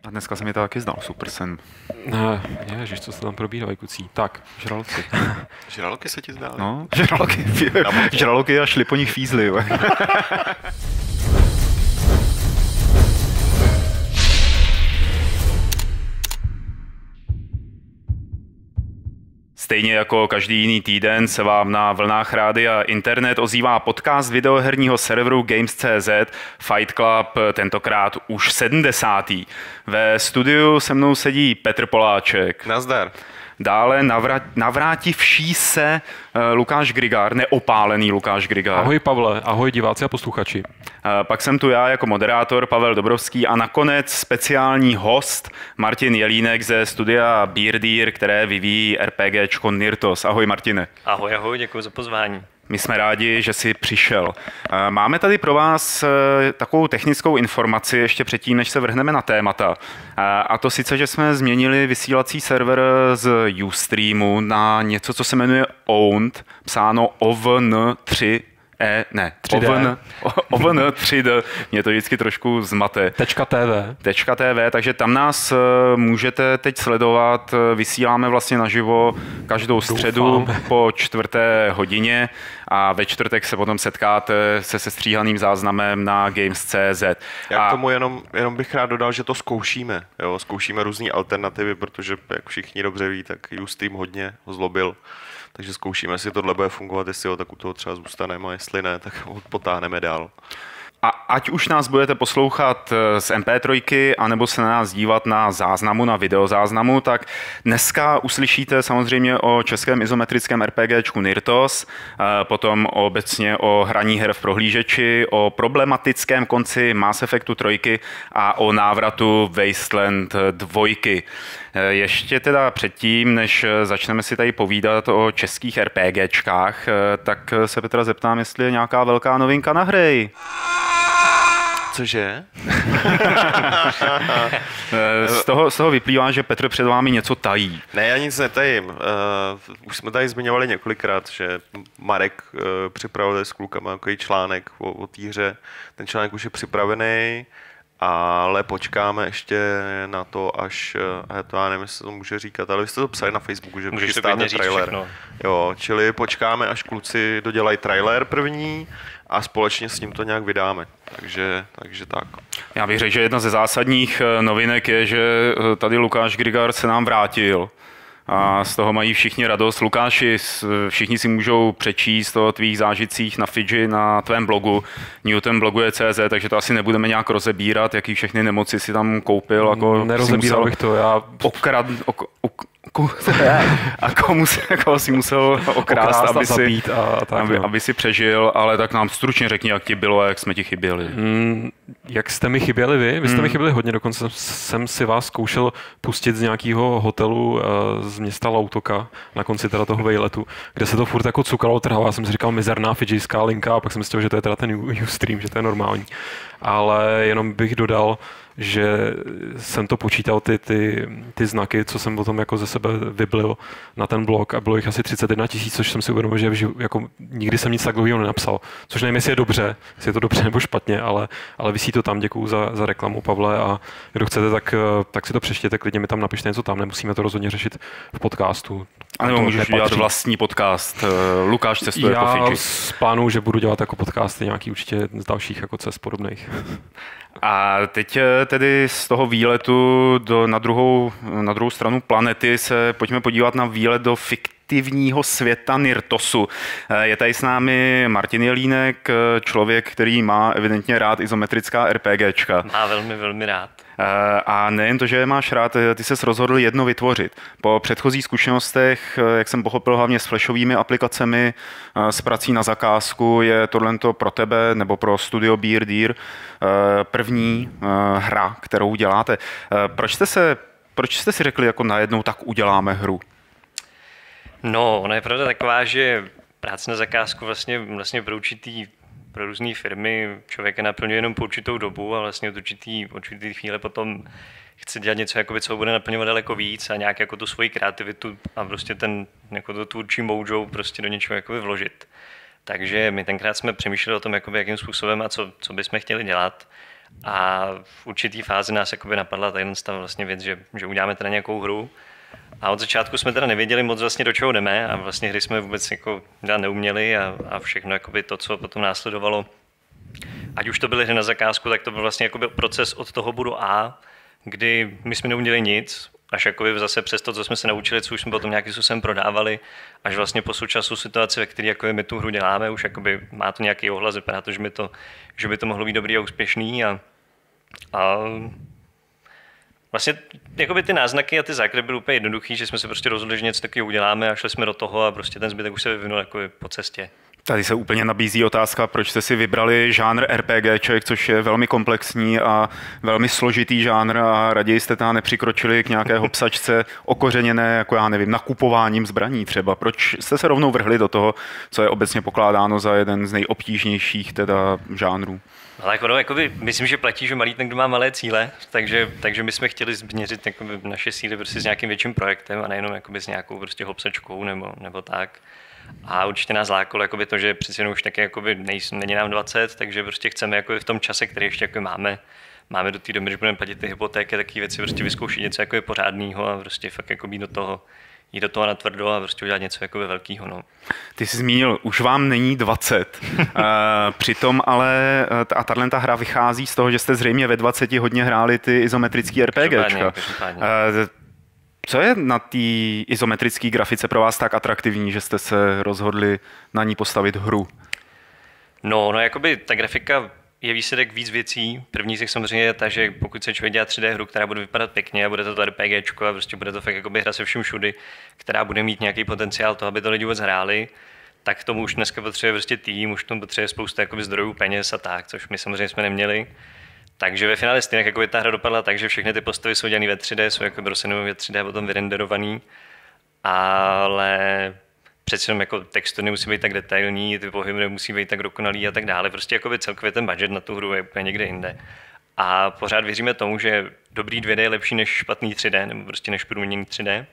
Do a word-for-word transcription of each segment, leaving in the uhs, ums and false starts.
A dneska se mi to taky zdal, super sen. Ne, ježiš, co se tam probírají, kucí. Tak, žraloci. Žraloky se ti zdály? No, žraloky, žraloky a šli po nich fízly. Stejně jako každý jiný týden se vám na vlnách rádia internet ozývá podcast videoherního serveru Games tečka cé zet Fight Club, tentokrát už sedmdesátý. Ve studiu se mnou sedí Petr Poláček. Nazdar. Dále navrát, navrátivší se Lukáš Grigár, neopálený Lukáš Grigár. Ahoj Pavle, ahoj diváci a posluchači. Pak jsem tu já jako moderátor Pavel Dobrovský a nakonec speciální host Martin Jelínek ze studia Beardeer, které vyvíjí RPGčko Nirtos. Ahoj Martine. Ahoj, ahoj, děkuji za pozvání. My jsme rádi, že jsi přišel. Máme tady pro vás takovou technickou informaci ještě předtím, než se vrhneme na témata. A to sice, že jsme změnili vysílací server z Ustreamu na něco, co se jmenuje Owned, psáno O V N tři E, ne, tři D. O V N tři D, mě to vždycky trošku zmate. Tečka T V. Tečka T V, takže tam nás můžete teď sledovat, vysíláme vlastně naživo každou středu Doufám. po čtvrté hodině a ve čtvrtek se potom setkáte se sestříhaným záznamem na Games tečka cé zet. Já k tomu jenom, jenom bych rád dodal, že to zkoušíme. Jo? Zkoušíme různé alternativy, protože jak všichni dobře ví, tak Ustream hodně ho zlobil. Takže zkoušíme, jestli tohle bude fungovat, jestli ho tak u toho třeba zůstaneme a jestli ne, tak ho potáhneme dál. A ať už nás budete poslouchat z em pé tři, anebo se na nás dívat na záznamu, na videozáznamu, tak dneska uslyšíte samozřejmě o českém izometrickém RPGčku Nirtos, potom obecně o hraní her v prohlížeči, o problematickém konci Mass Effectu tři a o návratu Wasteland dva. Ještě teda předtím, než začneme si tady povídat o českých RPGčkách, tak se Petra zeptám, jestli je nějaká velká novinka na hry. Cože? z, toho, z toho vyplývá, že Petr před vámi něco tají. Ne, já nic netajím. Uh, už jsme tady zmiňovali několikrát, že Marek uh, připravil s klukama takový článek o, o té hře. Ten článek už je připravený, ale počkáme ještě na to, až, uh, to já nevím, jestli to může říkat, ale vy jste to psali na Facebooku, že chystáte trailer. Všechno. Jo, čili počkáme, až kluci dodělají trailer první, a společně s ním to nějak vydáme. Takže, takže tak. Já bych řekl, že jedna ze zásadních novinek je, že tady Lukáš Grigár se nám vrátil. A z toho mají všichni radost. Lukáši, všichni si můžou přečíst o tvých zážitcích na Fidži, na tvém blogu, newton bloguje tečka cé zet, takže to asi nebudeme nějak rozebírat, jaký všechny nemoci si tam koupil. Jako Nerozebíral bych to, já... Okrad, ok, ok, a komu si, koho si musel okrást, aby, si, a a tak, aby, aby si přežil, ale tak nám stručně řekni, jak ti bylo a jak jsme ti chyběli. Mm, jak jste mi chyběli vy? Vy jste mm. mi chyběli hodně, dokonce jsem si vás zkoušel pustit z nějakého hotelu z města Lautoka na konci teda toho vejletu, kde se to furt jako cukalo, trhalo. Já jsem si říkal mizerná fidžijská linka a pak jsem si myslel, že to je teda ten Ustream, že to je normální. Ale jenom bych dodal, že jsem to počítal, ty, ty, ty znaky, co jsem potom jako ze sebe vyblil na ten blog a bylo jich asi třicet jedna tisíc, což jsem si uvědomil, že vži, jako nikdy jsem nic tak dlouhého nenapsal. Což nevím, jestli je dobře, jestli je to dobře nebo špatně, ale, ale visí to tam, děkuju za, za reklamu, Pavle, a kdo chcete, tak, tak si to přečtěte, klidně mi tam napište něco tam, nemusíme to rozhodně řešit v podcastu. A nebo můžeš dělat vlastní podcast, Lukáš cestuje po Fidži. Já z plánu, že budu dělat jako podcasty nějaký určitě z dalších jako cest podobných. A teď tedy z toho výletu do, na, druhou, na druhou stranu planety se pojďme podívat na výlet do fiktivního světa Nirtosu. Je tady s námi Martin Jelínek, člověk, který má evidentně rád izometrická RPGčka. Má velmi, velmi rád. A nejen to, že je máš rád, ty ses rozhodl jedno vytvořit. Po předchozích zkušenostech, jak jsem pochopil, hlavně s flashovými aplikacemi, s prací na zakázku, je tohle pro tebe nebo pro studio Beardeer první hra, kterou děláte. Proč jste, se, proč jste si řekli, jako najednou tak uděláme hru? No, ona je pravda taková, že práce na zakázku vlastně, vlastně pro určitý pro různé firmy člověka naplňuje jenom po určitou dobu a vlastně od určitý, určitý chvíle potom chce dělat něco, jakoby, co bude naplňovat daleko víc a nějak jako tu svoji kreativitu a prostě ten, jako to tvůrčí mojo prostě do něčeho jakoby vložit. Takže my tenkrát jsme přemýšleli o tom, jakoby, jakým způsobem a co, co bychom chtěli dělat. A v určitý fázi nás jakoby napadla tady ta vlastně věc, že, že uděláme teda nějakou hru. A od začátku jsme teda nevěděli moc vlastně do čeho jdeme a vlastně hry jsme vůbec jako neuměli a, a všechno jakoby to, co potom následovalo. Ať už to byly hry na zakázku, tak to byl vlastně jakoby proces od toho bodu A, kdy my jsme neuměli nic, až jakoby zase přes to, co jsme se naučili, co už jsme potom nějakým způsobem prodávali, až vlastně po současnou situaci, ve které jakoby my tu hru děláme, už jakoby má to nějaký ohlas, vypadá to, že by to, že by to mohlo být dobrý a úspěšný a, a vlastně jakoby ty náznaky a ty základy byly úplně jednoduchý, že jsme se prostě rozhodli, že něco takového uděláme a šli jsme do toho a prostě ten zbytek už se vyvinul jakoby po cestě. Tady se úplně nabízí otázka, proč jste si vybrali žánr RPGček, což je velmi komplexní a velmi složitý žánr a raději jste tam nepřikročili k nějaké hopsačce okořeněné, jako já nevím, nakupováním zbraní třeba. Proč jste se rovnou vrhli do toho, co je obecně pokládáno za jeden z nejobtížnějších teda žánrů? Ale jako, no, jakoby, myslím, že platí, že malý ten, kdo má malé cíle, takže, takže my jsme chtěli změřit jakoby, naše síly prostě s nějakým větším projektem a nejenom jakoby, s nějakou prostě hopsačkou nebo, nebo tak. A určitě nás lákalo jakoby, to, že přeci jenom už taky jakoby, nej, není nám dvacet, takže prostě chceme jakoby, v tom čase, který ještě jakoby, máme, máme do té doby, že budeme platit ty hypotéky, takové věci, prostě vyzkoušet něco jakoby, pořádného a prostě fakt jakoby, do toho jít do toho natvrdo a prostě udělat něco jakoby, velkého. No. Ty jsi zmínil, už vám není dvacet. Přitom ale a tato hra vychází z toho, že jste zřejmě ve dvaceti hodně hráli ty izometrické RPGčka. Co je na té izometrické grafice pro vás tak atraktivní, že jste se rozhodli na ní postavit hru? No, no jakoby ta grafika je výsledek víc věcí. První z nich samozřejmě je ta, že pokud se člověk dělá tři dé hru, která bude vypadat pěkně a bude to to RPGčko a prostě bude to fakt jakoby hra se vším všudy, která bude mít nějaký potenciál toho, aby to lidi vůbec hráli, tak k tomu už dneska potřebuje prostě tým, už tomu potřebuje spousta jakoby zdrojů, peněz a tak, což my samozřejmě jsme neměli. Takže ve finále stejně jakoby ta hra dopadla tak, že všechny ty postavy jsou dělané ve tři dé, jsou jako rozsenou ve tři dé potom vyrenderovaný, ale přece jenom jako textury nemusí být tak detailní, ty pohyby nemusí být tak dokonalý a tak dále. Prostě jakoby celkově ten budget na tu hru je úplně někde jinde. A pořád věříme tomu, že dobrý dvě dé je lepší než špatný tři dé, nebo prostě než průměrný tři dé.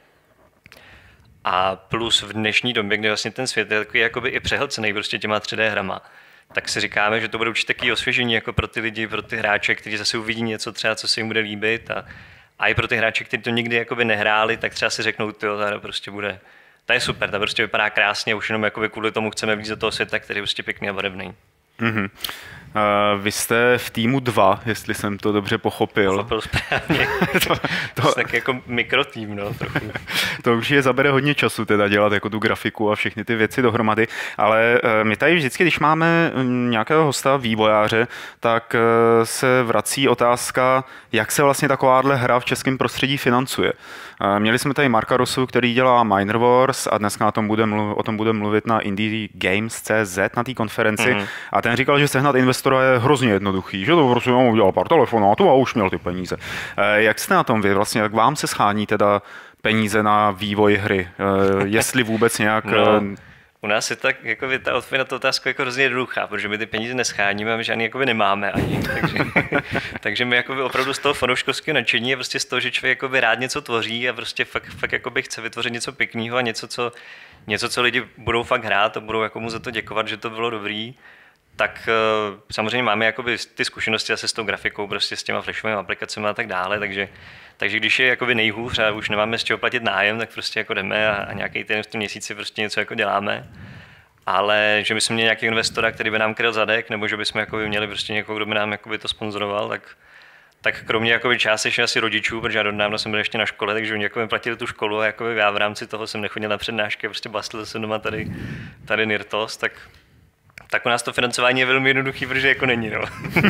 A plus v dnešní době, kdy vlastně ten svět je takový jakoby i přehlcený prostě těma tři dé hrama, tak si říkáme, že to bude určitě takové osvěžení jako pro ty lidi, pro ty hráče, kteří zase uvidí něco třeba, co se jim bude líbit a, a i pro ty hráče, kteří to nikdy jakoby nehráli, tak třeba si řeknou, tyjo, ta hra prostě bude, ta je super, ta prostě vypadá krásně, už jenom jakoby kvůli tomu chceme víc do toho světa, který je prostě pěkný a barevný. Mm-hmm. Uh, vy jste v týmu dva, jestli jsem to dobře pochopil. Pochopil správně. to, to... to tak jako mikrotým, no, trochu. To už je zabere hodně času teda dělat jako tu grafiku a všechny ty věci dohromady, ale uh, my tady vždycky, když máme nějakého hosta, vývojáře, tak uh, se vrací otázka, jak se vlastně takováhle hra v českém prostředí financuje. Uh, měli jsme tady Marka Rosu, který dělá Miner Wars a dneska na tom bude mluv, o tom bude mluvit na Indie Games tečka cé zet na té konferenci mm-hmm. a ten říkal, že sehnat investora je hrozně jednoduchý, že to prostě udělal pár telefonátů a už měl ty peníze. Jak jste na tom vy? Vlastně jak vám se schání teda peníze na vývoj hry? Jestli vůbec nějak... No, u nás je tak, jako by ta odpověď na tu otázku jako hrozně jednoduchá, protože my ty peníze nescháníme a my žádný jakoby nemáme ani. Takže, takže my jakoby opravdu z toho fanouškovského nadšení a prostě z toho, že člověk jakoby rád něco tvoří a prostě fakt, fakt jakoby chce vytvořit něco pěkného a něco co, něco, co lidi budou fakt hrát a budou jako mu za to děkovat, že to bylo dobrý. Tak uh, samozřejmě máme jakoby ty zkušenosti zase s tou grafikou, prostě s těma flashovými aplikacemi a tak dále, takže, takže když je jakoby nejhůř a už nemáme z čeho platit nájem, tak prostě jako jdeme a, a nějaký týden v tom měsíci prostě něco jako děláme. Ale že bychom měli nějaký investora, který by nám kryl zadek, nebo že bychom jakoby měli prostě někoho, kdo by nám jakoby to sponzoroval, tak, tak kromě jakoby částečně asi rodičů, protože já dodávno jsem byl ještě na škole, takže oni jakoby platili tu školu a jakoby já v rámci toho jsem nechodil na přednášky, prostě bastlil jsem doma tady, tady Nirtos, tak Tak u nás to financování je velmi jednoduchý, protože jako není, no.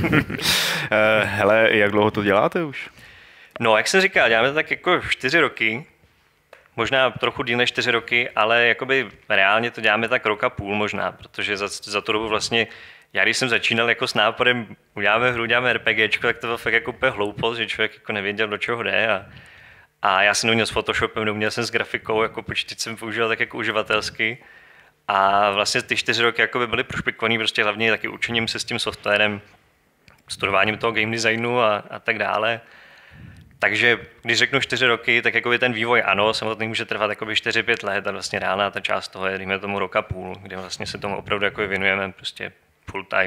Hele, jak dlouho to děláte už? No, jak jsem říkal, děláme to tak jako čtyři roky, možná trochu díl než čtyři roky, ale jakoby reálně to děláme tak rok a půl možná, protože za, za tu dobu vlastně, já když jsem začínal jako s nápadem, uděláme hru, uděláme RPGčko, tak to bylo fakt jako úplně hloupost, že člověk jako nevěděl, do čeho jde a, a já jsem neuměl s Photoshopem, neuměl jsem s grafikou, jako počítač jsem používal tak jako uživatelsky. A vlastně ty čtyři roky jako by byly prošpikovaný prostě hlavně taky učením se s tím softwarem, studováním toho game designu a, a tak dále. Takže když řeknu čtyři roky, tak jako ten vývoj ano, samotný může trvat jako čtyři pět let a vlastně reálná ta část toho je, dejme tomu rok a půl, kdy vlastně se tomu opravdu jako věnujeme prostě full time.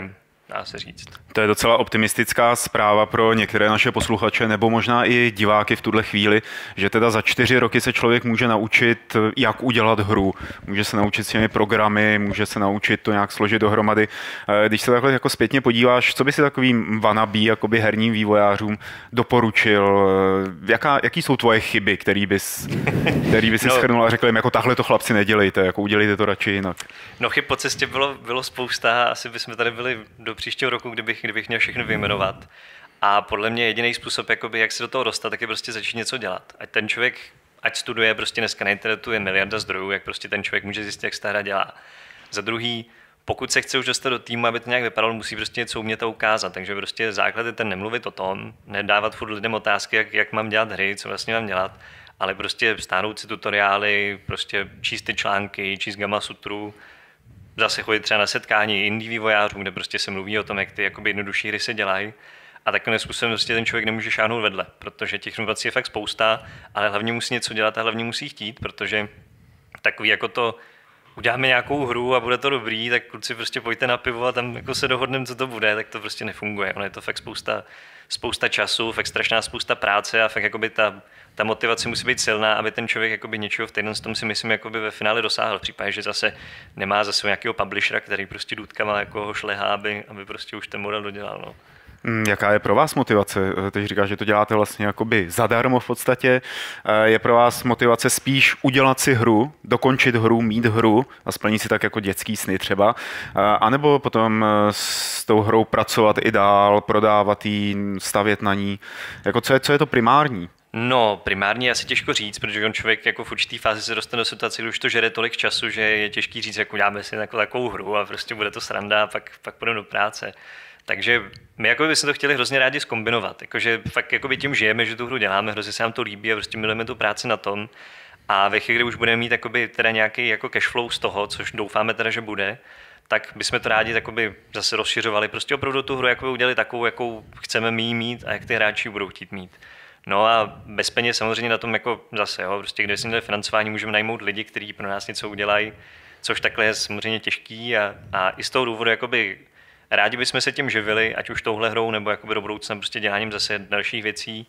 dá se říct. To je docela optimistická zpráva pro některé naše posluchače nebo možná i diváky v tuhle chvíli, že teda za čtyři roky se člověk může naučit, jak udělat hru. Může se naučit s těmi programy, může se naučit to nějak složit dohromady. Když se takhle jako zpětně podíváš, co by si takovým wannabe, jakoby herním vývojářům doporučil? Jaká, jaký jsou tvoje chyby, který bys, který bys si no. shrnul a řekl jim, jako tahle to chlapci nedělejte, jako udělejte to radši jinak? No chyb po cestě bylo, bylo spousta, asi bychom tady byli do příštího roku, kdybych, kdybych měl všechno vyjmenovat. A podle mě jediný způsob, jakoby, jak se do toho dostat, tak je prostě začít něco dělat. Ať ten člověk, ať studuje, prostě dneska na internetu je miliarda zdrojů, jak prostě ten člověk může zjistit, jak se ta hra dělá. Za druhý, pokud se chce už dostat do týmu, aby to nějak vypadalo, musí prostě něco umět a ukázat. Takže prostě základ je ten nemluvit o tom, nedávat furt lidem otázky, jak, jak mám dělat hry, co vlastně mám dělat, ale prostě stáhnout si tutoriály, prostě číst ty články, číst Gama Sutru, zase chodit třeba na setkání indie vývojářů, kde prostě se mluví o tom, jak ty jakoby jednodušší hry se dělají. A takovým způsobem prostě ten člověk nemůže šáhnout vedle, protože těch inovací je fakt spousta, ale hlavně musí něco dělat a hlavně musí chtít, protože takový jako to, uděláme nějakou hru a bude to dobrý, tak kluci prostě pojďte na pivo a tam jako se dohodneme, co to bude, tak to prostě nefunguje. Ono je to fakt spousta, spousta času, fakt strašná spousta práce a fakt jakoby ta, ta motivace musí být silná, aby ten člověk jakoby něčeho v týden tom si myslím jakoby ve finále dosáhl. V případě, že zase nemá zase nějakého publishera, který prostě důtkama jako ho šlehá, aby, aby prostě už ten model dodělal. No. Jaká je pro vás motivace? Teď říkáš, že to děláte vlastně jakoby zadarmo v podstatě. Je pro vás motivace spíš udělat si hru, dokončit hru, mít hru a splnit si tak jako dětský sny třeba, anebo potom s tou hrou pracovat i dál, prodávat ji, stavět na ní. Jako co je, co je to primární? No, primárně asi těžko říct, protože on člověk jako v určitý fázi se dostane do situace, kdy už to žere tolik času, že je těžký říct, jako uděláme si takovou, takovou hru a prostě bude to sranda a pak, pak půjdeme do práce. Takže my jako bychom to chtěli hrozně rádi zkombinovat, jakože fakt jakoby tím žijeme, že tu hru děláme, hrozně se nám to líbí a prostě milujeme tu práci na tom. A ve chvíli, kdy už budeme mít jakoby teda nějaký jako cashflow z toho, což doufáme teda, že bude, tak bychom to rádi jakoby zase rozšiřovali, prostě opravdu tu hru jakoby udělali takovou, jakou chceme my mít a jak ty hráči budou chtít mít. No a bez peněz samozřejmě na tom jako zase, jo, prostě když jsme měli financování, můžeme najmout lidi, kteří pro nás něco udělají, což takhle je samozřejmě těžký a, a i z toho důvodu jakoby rádi bychom se tím živili, ať už touhle hrou, nebo jakoby do budoucna prostě děláním zase dalších věcí.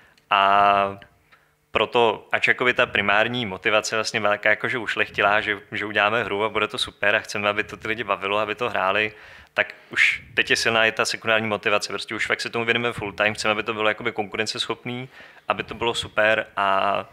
A proto, ač jakoby ta primární motivace vlastně velká jakože ušlechtilá, že, že uděláme hru a bude to super a chceme, aby to ty lidi bavilo, aby to hráli, tak už teď je silná i ta sekundární motivace. Prostě už fakt se tomu věnujeme full time, chceme, aby to bylo jakoby konkurenceschopný, aby to bylo super a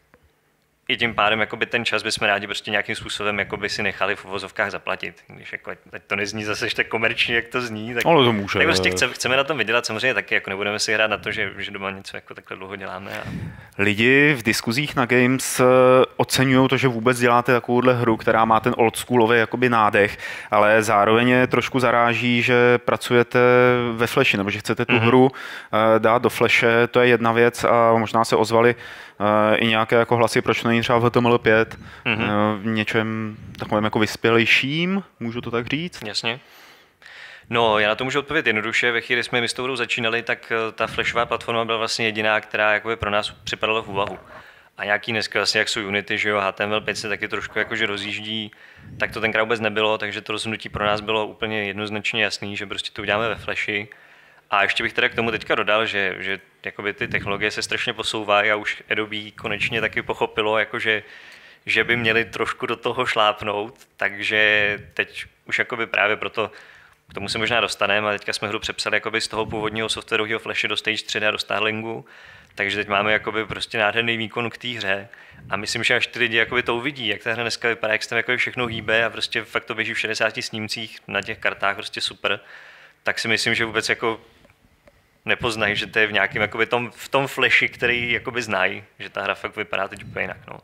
i tím pádem jakoby ten čas bychom rádi prostě nějakým způsobem jakoby si nechali v uvozovkách zaplatit. Když jako, ať to nezní zase tak komerčně, jak to zní, tak, ale to může, tak prostě chceme, chceme na tom vydělat samozřejmě taky, jako nebudeme si hrát na to, že, že doma něco jako takhle dlouho děláme. A... Lidi v diskuzích na Games oceňují to, že vůbec děláte takovouhle hru, která má ten oldschoolový jakoby nádech, ale zároveň je trošku zaráží, že pracujete ve Flashi, nebo že chcete tu mm-hmm. hru dát do Flashe, to je jedna věc a možná se ozvali i nějaké jako hlasy, proč není třeba v H T M L pět, mm-hmm. v něčem takovém jako vyspělejším, můžu to tak říct? Jasně. No, já na to můžu odpovědět jednoduše. Ve chvíli, kdy jsme my s tou hrou začínali, tak ta flashová platforma byla vlastně jediná, která jakoby pro nás připadala v úvahu. A nějaký dneska vlastně, jak jsou Unity, že jo, H T M L pět se taky trošku jakože rozjíždí, tak to tenkrát vůbec nebylo, takže to rozhodnutí pro nás bylo úplně jednoznačně jasný, že prostě to uděláme ve Flashi. A ještě bych teda k tomu teďka dodal, že, že jakoby ty technologie se strašně posouvají a už Adobe konečně taky pochopilo, jakože, že by měli trošku do toho šlápnout, takže teď už jakoby právě proto, k tomu se možná dostaneme, a teďka jsme hru přepsali jakoby z toho původního softwarového Flashe do Stage tři D a do Starlingu, takže teď máme jakoby prostě nádherný výkon k té hře a myslím, že až ty lidi jakoby to uvidí, jak ta hra dneska vypadá, jak se tam jakoby všechno hýbe a prostě fakt to běží v šedesáti snímcích na těch kartách, prostě super, tak si myslím, že vůbec jako nepoznají, že to je v nějakém jakoby tom, v tom Flashi, který jakoby znají, že ta hra fakt vypadá teď úplně jinak. No.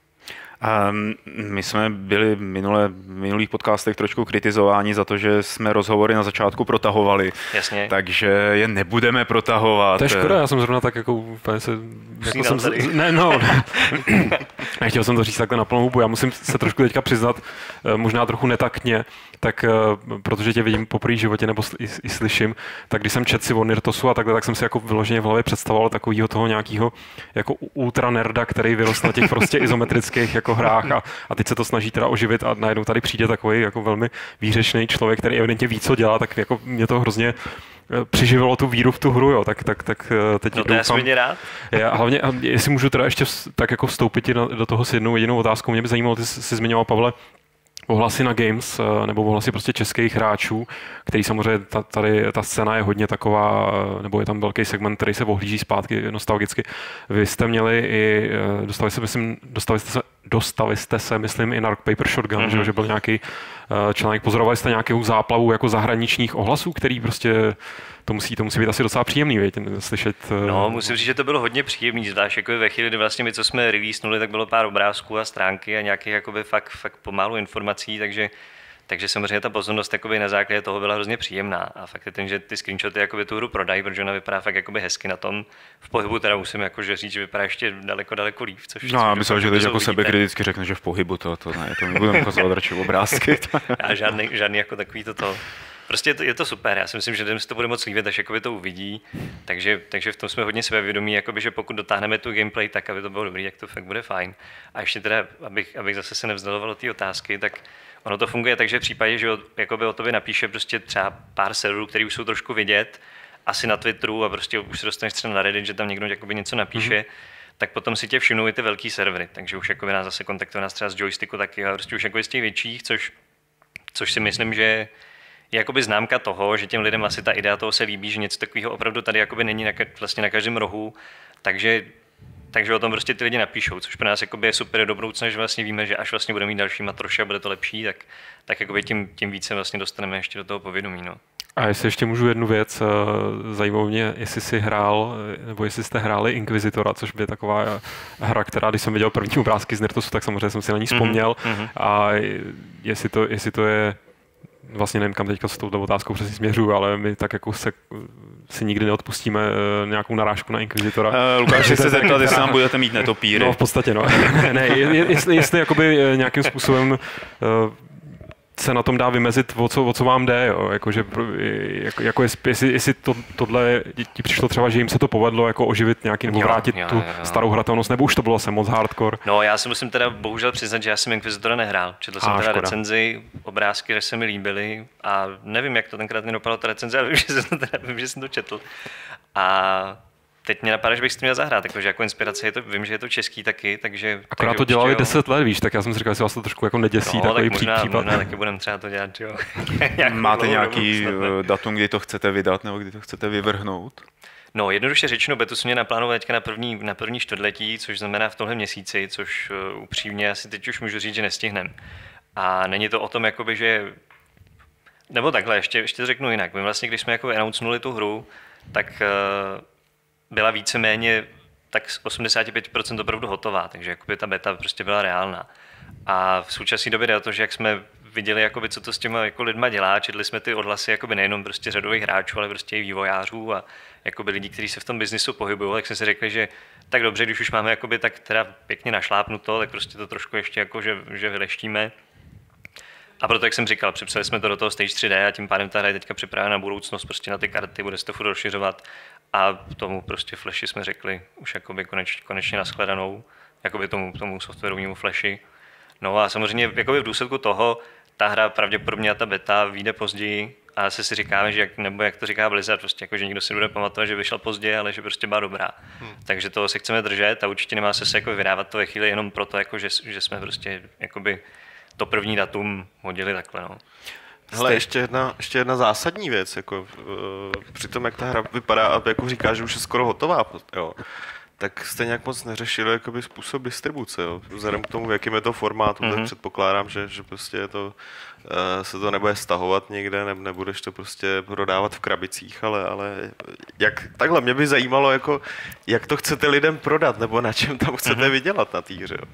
Um, my jsme byli minule, v minulých podcastech trošku kritizováni za to, že jsme rozhovory na začátku protahovali. Jasně. Takže je nebudeme protahovat. To je škoda, já jsem zrovna tak jako úplně se... Jako jsem, z, ne, no. Nechtěl jsem to říct takhle na plnou hubu, já musím se trošku teďka přiznat, možná trochu netaktně, tak protože tě vidím poprvé v životě nebo i, i slyším, tak když jsem četl si o Nirtosu a takhle, tak jsem si jako vyloženě v hlavě představoval takovýho toho nějakého jako ultra nerda, který vyrostl na těch prostě izometrických jako jako hrách a, a teď se to snaží teda oživit a najednou tady přijde takový jako velmi výřečný člověk, který evidentně ví, co dělá, tak jako mě to hrozně přiživilo tu víru v tu hru, jo, tak, tak, tak teď no to doufám. Já jsem rád. Já, hlavně, jestli můžu teda ještě tak jako vstoupit do toho s jednou jedinou otázkou, mě by zajímalo, ty jsi zmiňoval, Pavle, ohlasy na games, nebo ohlasy prostě českých hráčů, který samozřejmě tady ta scéna je hodně taková, nebo je tam velký segment, který se ohlíží zpátky nostalgicky. Vy jste měli i, dostali jste, myslím, dostali jste se, dostali jste se, myslím, i na Rock Paper Shotgun, mm-hmm. že, že byl nějaký článek, pozorovali jste nějakou záplavu jako zahraničních ohlasů, který prostě to musí, to musí být asi docela příjemný, věď, slyšet. No, musím říct, že to bylo hodně příjemný, zvlášť jako ve chvíli, kdy vlastně my, co jsme releasenuli, tak bylo pár obrázků a stránky a nějakých jakoby fakt, fakt pomálu informací, takže, takže samozřejmě ta pozornost jakoby na základě toho byla hrozně příjemná. A fakt je ten, že ty screenshoty jakoby tu hru prodají, protože ona vypadá fakt jakoby hezky na tom. V pohybu teda musím jakože říct, že vypadá ještě daleko, daleko líp. Což no, já myslím, že teď jako sebekriticky řekne, že v pohybu to, to ne, to nebudeme ukazovat radši obrázky. A žádný, žádný jako takový toto. Prostě je to, je to super, já si myslím, že lidem si to bude moc líbit, až jakoby to uvidí, takže, takže v tom jsme hodně sebevědomí, jakoby, že pokud dotáhneme tu gameplay tak, aby to bylo dobrý, jak to fakt bude fajn. A ještě teda, abych, abych zase se nevzdaloval ty otázky, tak ono to funguje tak, že v případě, že jakoby o tobě napíše prostě třeba pár serverů, který už jsou trošku vidět, asi na Twitteru a prostě už se dostaneš třeba na Reddit, že tam někdo jakoby něco napíše, mm-hmm. tak potom si tě všimnou i ty velký servery, takže už jakoby nás zase kontaktuje nás třeba z joysticku taky a prostě už jakoby z těch větších, což, což si myslím, že je jakoby známka toho, že těm lidem asi ta idea toho se líbí, že něco takového opravdu tady jakoby není na, vlastně na každém rohu, takže, takže o tom prostě ty lidi napíšou, což pro nás jakoby je super do budoucna, že vlastně víme, že až vlastně budeme mít další matroše a bude to lepší, tak, tak jakoby tím, tím více vlastně dostaneme ještě do toho povědomí. No. A jestli ještě můžu jednu věc, zajímalo mě, jestli jsi hrál, nebo jestli jste hráli Inquisitora, což by je taková hra, která, když jsem viděl první obrázky z Nirtosu, tak samozřejmě jsem si na ní vzpomněl. Mm-hmm. A jestli to, jestli to je, vlastně nevím, kam teďka s touto otázkou přesně směřuju, ale my tak jako se si nikdy neodpustíme nějakou narážku na Inquisitora. Uh, Lukáš, se chce zeptat, jestli nám budete mít netopíry. No v podstatě, no. ne, jestli, jestli jakoby nějakým způsobem uh, se na tom dá vymezit, o co, o co vám jde, jo? Jako, že, jako, jako jestli, jestli to, tohle ti přišlo třeba, že jim se to povedlo jako oživit nějaký, nebo jo, vrátit jo, tu jo, jo. starou hratelnost, nebo už to bylo se moc hardcore? No já si musím teda bohužel přiznat, že já jsem Inquisitora nehrál. Četl jsem a, teda škoda. recenzi, obrázky, že se mi líbily a nevím, jak to tenkrát mi dopadlo ta recenze, ale vím, že jsem to, teda, vím, že jsem to četl. A teď mě napadá, že bych si to měl zahrát, takže jako inspirace je to, vím, že je to český taky, takže... Akorát takže to dělali určitě, deset let, víš, tak já jsem si říkal, že vás to trošku jako neděsí, no, takový tak možná, případ. možná taky budeme třeba to dělat, jo. Máte nějaký datum, kdy to chcete vydat, nebo kdy to chcete vyvrhnout? No, jednoduše řečeno, betu jsem mě naplánoval teďka na první, na první čtvrtletí, což znamená v tomhle měsíci, což uh, upřímně asi teď už můžu říct, že nestihnem. A není to o tom, jakoby, že... Nebo takhle, ještě, ještě to řeknu jinak. My vlastně, když jsme jako announcenuli tu hru, tak... Uh, byla víceméně tak osmdesát pět procent opravdu hotová, takže jakoby ta beta prostě byla reálná. A v současné době jde o to, že jak jsme viděli, jakoby, co to s těma jako lidma dělá, četli jsme ty odhlasy jakoby nejenom prostě řadových hráčů, ale prostě i vývojářů a jakoby lidí, kteří se v tom biznisu pohybují, tak jsme si řekli, že tak dobře, když už máme jakoby tak teda pěkně našlápnuto, tak prostě to trošku ještě jako, že, že vyleštíme. A proto, jak jsem říkal, připsali jsme to do toho Stage tři dé a tím pádem ta hra je teďka připravena na budoucnost, prostě na ty karty, bude se to furt rozšiřovat a tomu prostě Flashi jsme řekli už jakoby koneč, konečně nashledanou, jakoby tomu, tomu softwarovému Flashi. No a samozřejmě jakoby v důsledku toho ta hra pravděpodobně a ta beta vyjde později a se si říkáme, že jak, nebo jak to říká Blizzard, prostě jako, že nikdo si bude pamatovat, že vyšla pozdě, ale že prostě byla dobrá. Hmm. Takže toho se chceme držet a určitě nemá se jako vydávat to ve chvíli jenom proto, jako, že, že jsme prostě jakoby to první datum hodili takhle. No. Hele, ještě jedna, ještě jedna zásadní věc, jako, uh, při tom, jak ta hra vypadá, a jako říká, že už je skoro hotová, jo, tak jste nějak moc neřešili jakoby, způsob distribuce, jo. Vzhledem k tomu, v jakém je to formátu, mm-hmm. tak předpokládám, že, že prostě je to, uh, se to nebude stahovat někde, ne, nebudeš to prostě prodávat v krabicích, ale, ale jak, takhle mě by zajímalo, jako, jak to chcete lidem prodat, nebo na čem tam chcete mm-hmm. vydělat na té hře. Jo.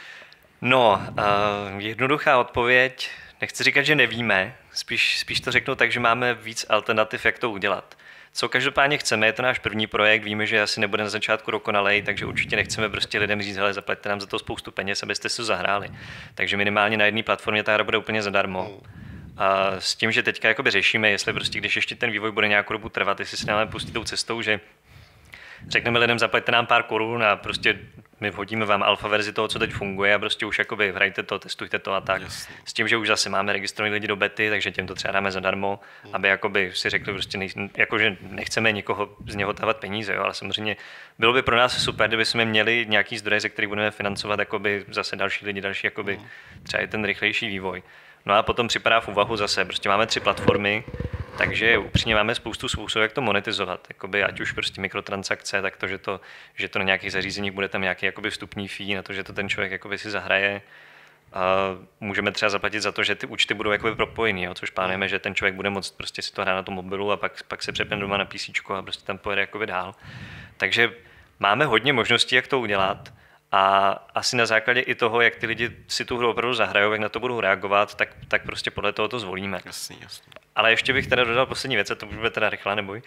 No, uh, jednoduchá odpověď, nechci říkat, že nevíme, spíš, spíš to řeknu tak, že máme víc alternativ, jak to udělat. Co každopádně chceme, je to náš první projekt, víme, že asi nebude na začátku dokonalej, takže určitě nechceme prostě lidem říct, hele, zaplaťte nám za to spoustu peněz, abyste si to zahráli. Takže minimálně na jedné platformě ta hra bude úplně zadarmo. A s tím, že teďka jakoby řešíme, jestli prostě, když ještě ten vývoj bude nějakou dobu trvat, jestli si dáme pustit tou cestou, že řekneme lidem, zaplaťte nám pár korun a prostě my vhodíme vám alfa verzi toho, co teď funguje a prostě už jakoby hrajte to, testujte to a tak. Jasně. S tím, že už zase máme registrovaný lidi do bety, takže těm to třeba dáme zadarmo, hmm. aby jakoby si řekli, prostě nej, jakože nechceme někoho z něho dávat peníze, jo, ale samozřejmě bylo by pro nás super, kdyby jsme měli nějaký zdroje, ze kterých budeme financovat jakoby zase další lidi, další jakoby hmm. třeba i ten rychlejší vývoj. No a potom připadá v úvahu zase, prostě máme tři platformy, takže upřímně máme spoustu způsobů, jak to monetizovat. Jakoby, ať už prostě mikrotransakce, tak to, že to, že to na nějakých zařízeních bude tam nějaký jakoby vstupní fee, na to, že to ten člověk jakoby si zahraje. A můžeme třeba zaplatit za to, že ty účty budou jakoby propojený, jo, což plánujeme, že ten člověk bude moct prostě si to hrát na tom mobilu a pak, pak se přepne doma na PCčko a prostě tam pojede jakoby dál. Takže máme hodně možností, jak to udělat. A asi na základě i toho, jak ty lidi si tu hru opravdu zahrajou, jak na to budou reagovat, tak, tak prostě podle toho to zvolíme. Jasný, jasný. Ale ještě bych teda dodal poslední věc, a to už bude teda rychle, neboj.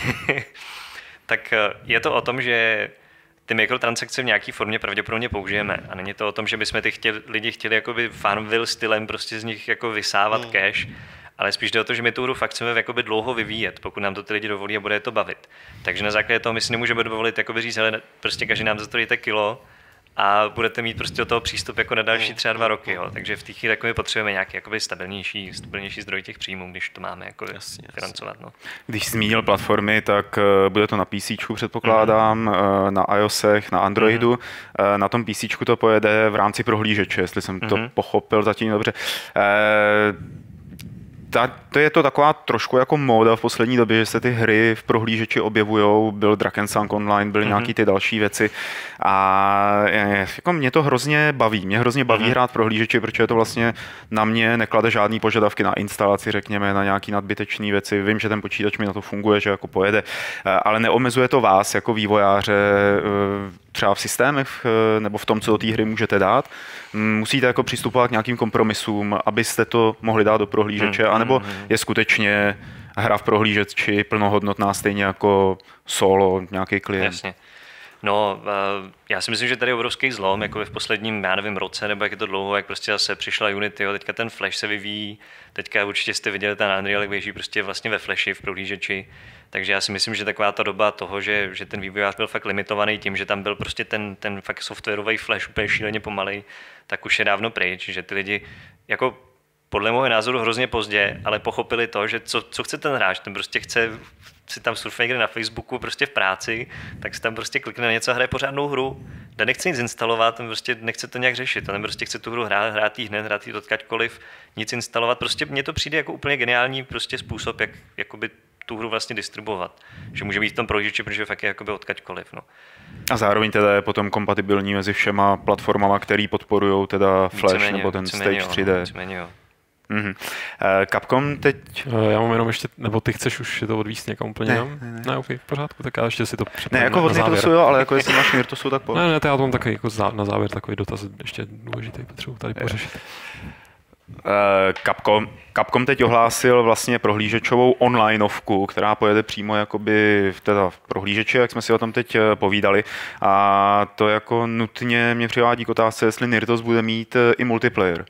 Tak je to o tom, že ty mikrotransakce v nějaké formě pravděpodobně použijeme. A není to o tom, že bychom ty chtěli, lidi chtěli jakoby Farmville stylem prostě z nich jako vysávat hmm. cash, ale spíš jde o to, že my tu hru fakt chceme jakoby dlouho vyvíjet, pokud nám to ty lidi dovolí a bude to bavit. Takže na základě toho my si nemůžeme dovolit jakoby říct, hele, prostě každý nám za to dejte kilo, a budete mít prostě do toho přístup jako na další třeba dva roky. Jo. Takže v té chvíli jako potřebujeme nějaký jakoby stabilnější, stabilnější zdroj těch příjmů, když to máme jako jasně, financovat. No. Když jsi zmínil platformy, tak uh, bude to na PCčku, předpokládám, mm-hmm. uh, na iOSech, na Androidu. Mm-hmm. Uh, na tom PCčku to pojede v rámci prohlížeče, jestli jsem mm-hmm. to pochopil zatím dobře. Uh, Ta, to je to taková trošku jako móda v poslední době, že se ty hry v prohlížeči objevujou, byl Drakensang Online, byly mm-hmm. nějaký ty další věci a jako mě to hrozně baví, mě hrozně baví mm-hmm. hrát v prohlížeči, protože to vlastně na mě neklade žádný požadavky na instalaci, řekněme, na nějaký nadbytečné věci, vím, že ten počítač mi na to funguje, že jako pojede, ale neomezuje to vás jako vývojáře třeba v systémech nebo v tom, co do té hry můžete dát. Musíte jako přistupovat k nějakým kompromisům, abyste to mohli dát do prohlížeče, mm, anebo mm, je skutečně hra v prohlížeči plnohodnotná stejně jako solo, nějaký klient. Jasně. No, já si myslím, že tady je obrovský zlom, jako v posledním, já nevím, roce, nebo jak je to dlouho, jak prostě zase přišla Unity, jo, teďka ten Flash se vyvíjí, teďka určitě jste viděli ten Unreal, jak běží prostě vlastně ve Flashi, v prohlížeči, takže já si myslím, že taková ta doba toho, že, že ten vývojář byl fakt limitovaný tím, že tam byl prostě ten, ten fakt softwarový Flash úplně šíleně pomalej, tak už je dávno pryč, že ty lidi jako podle mého názoru hrozně pozdě, ale pochopili to, že co, co chce ten hráč, ten prostě chce si tam surfuje někde na Facebooku, prostě v práci, tak si tam prostě klikne na něco a hraje pořádnou hru. Ten nechce nic instalovat, ten prostě nechce to nějak řešit, ten prostě chce tu hru hrát, hrát jí hned, hrát jí odkaďkoliv, nic instalovat. Prostě mně to přijde jako úplně geniální prostě způsob, jak jakoby tu hru vlastně distribuovat. Že může být v tom prohlížeči, protože fakt je jakoby odkaďkoliv. No. A zároveň teda je potom kompatibilní mezi všema platformama, který podporují teda Flash víceméně, nebo ten Stage tři dé. Víceméně, jo. Mm-hmm. Capcom teď... Já mám jenom ještě, nebo ty chceš už to odvíct někam úplně? Ne, ne, ne. ne okay, v pořádku, tak já ještě si to připravím. Ne, jako od Myrtosu jo, ale jako jestli máš Myrtosu, tak pojď. Ne, ne, to já mám takový jako na závěr takový dotaz ještě důležitý, potřebuji tady pořešit. Capcom, Capcom teď ohlásil vlastně prohlížečovou onlineovku, která pojede přímo jakoby v, teda v prohlížeči, jak jsme si o tom teď povídali. A to jako nutně mě přivádí k otázce, jestli Myrtos bude mít i multiplayer.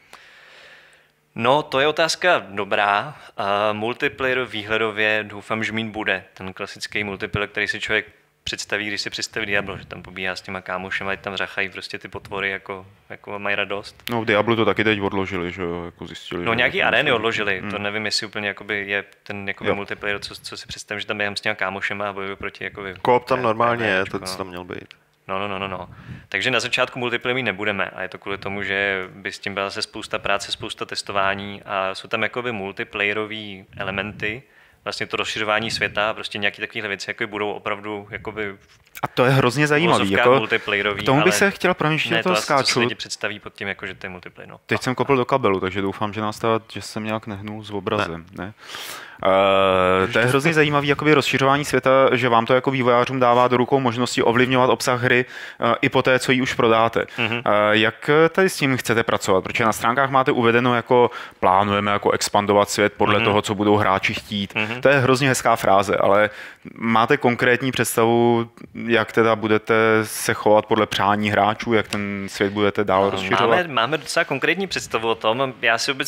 No, to je otázka dobrá. Uh, multiplayer výhledově doufám, že mít bude. Ten klasický multiplayer, který si člověk představí, když si představí Diablo, že tam pobíhá s těma kámošema, ať tam řachají prostě ty potvory, jako, jako mají radost. No v Diablu to taky teď odložili, že jo, jako zjistili. No nějaký arény odložili, hmm. to nevím, jestli úplně jakoby je ten jakoby multiplayer, co, co si představím, že tam během s těma kámošema a bojují proti jakoby... Koop tam normálně je, to co tam měl být. No, no, no, no, no. Takže na začátku multiplayer mít nebudeme a je to kvůli tomu, že by s tím byla zase spousta práce, spousta testování a jsou tam jakoby multiplayerové elementy, vlastně to rozšiřování světa, prostě nějaké takové věci, jako budou opravdu jakoby a to je hrozně zajímavý, jako k tomu bych se chtěl promiň, ne, to skáču. To si lidi představí pod tím, jako, že to je multiplayer. No. Teď jsem kopl do kabelu, takže doufám, že nás ta, že jsem nějak nehnul s obrazem. Ne. Ne? Uh, to je hrozně zajímavý jakoby rozšiřování světa, že vám to jako vývojářům dává do rukou možnosti ovlivňovat obsah hry uh, i po té, co ji už prodáte. Mm-hmm. Uh, jak tady s tím chcete pracovat? Protože na stránkách máte uvedeno jako plánujeme jako expandovat svět podle mm-hmm. toho, co budou hráči chtít. Mm-hmm. To je hrozně hezká fráze, ale máte konkrétní představu, jak teda budete se chovat podle přání hráčů, jak ten svět budete dál rozšiřovat? Máme, máme docela konkrétní představu o tom. Já si obecně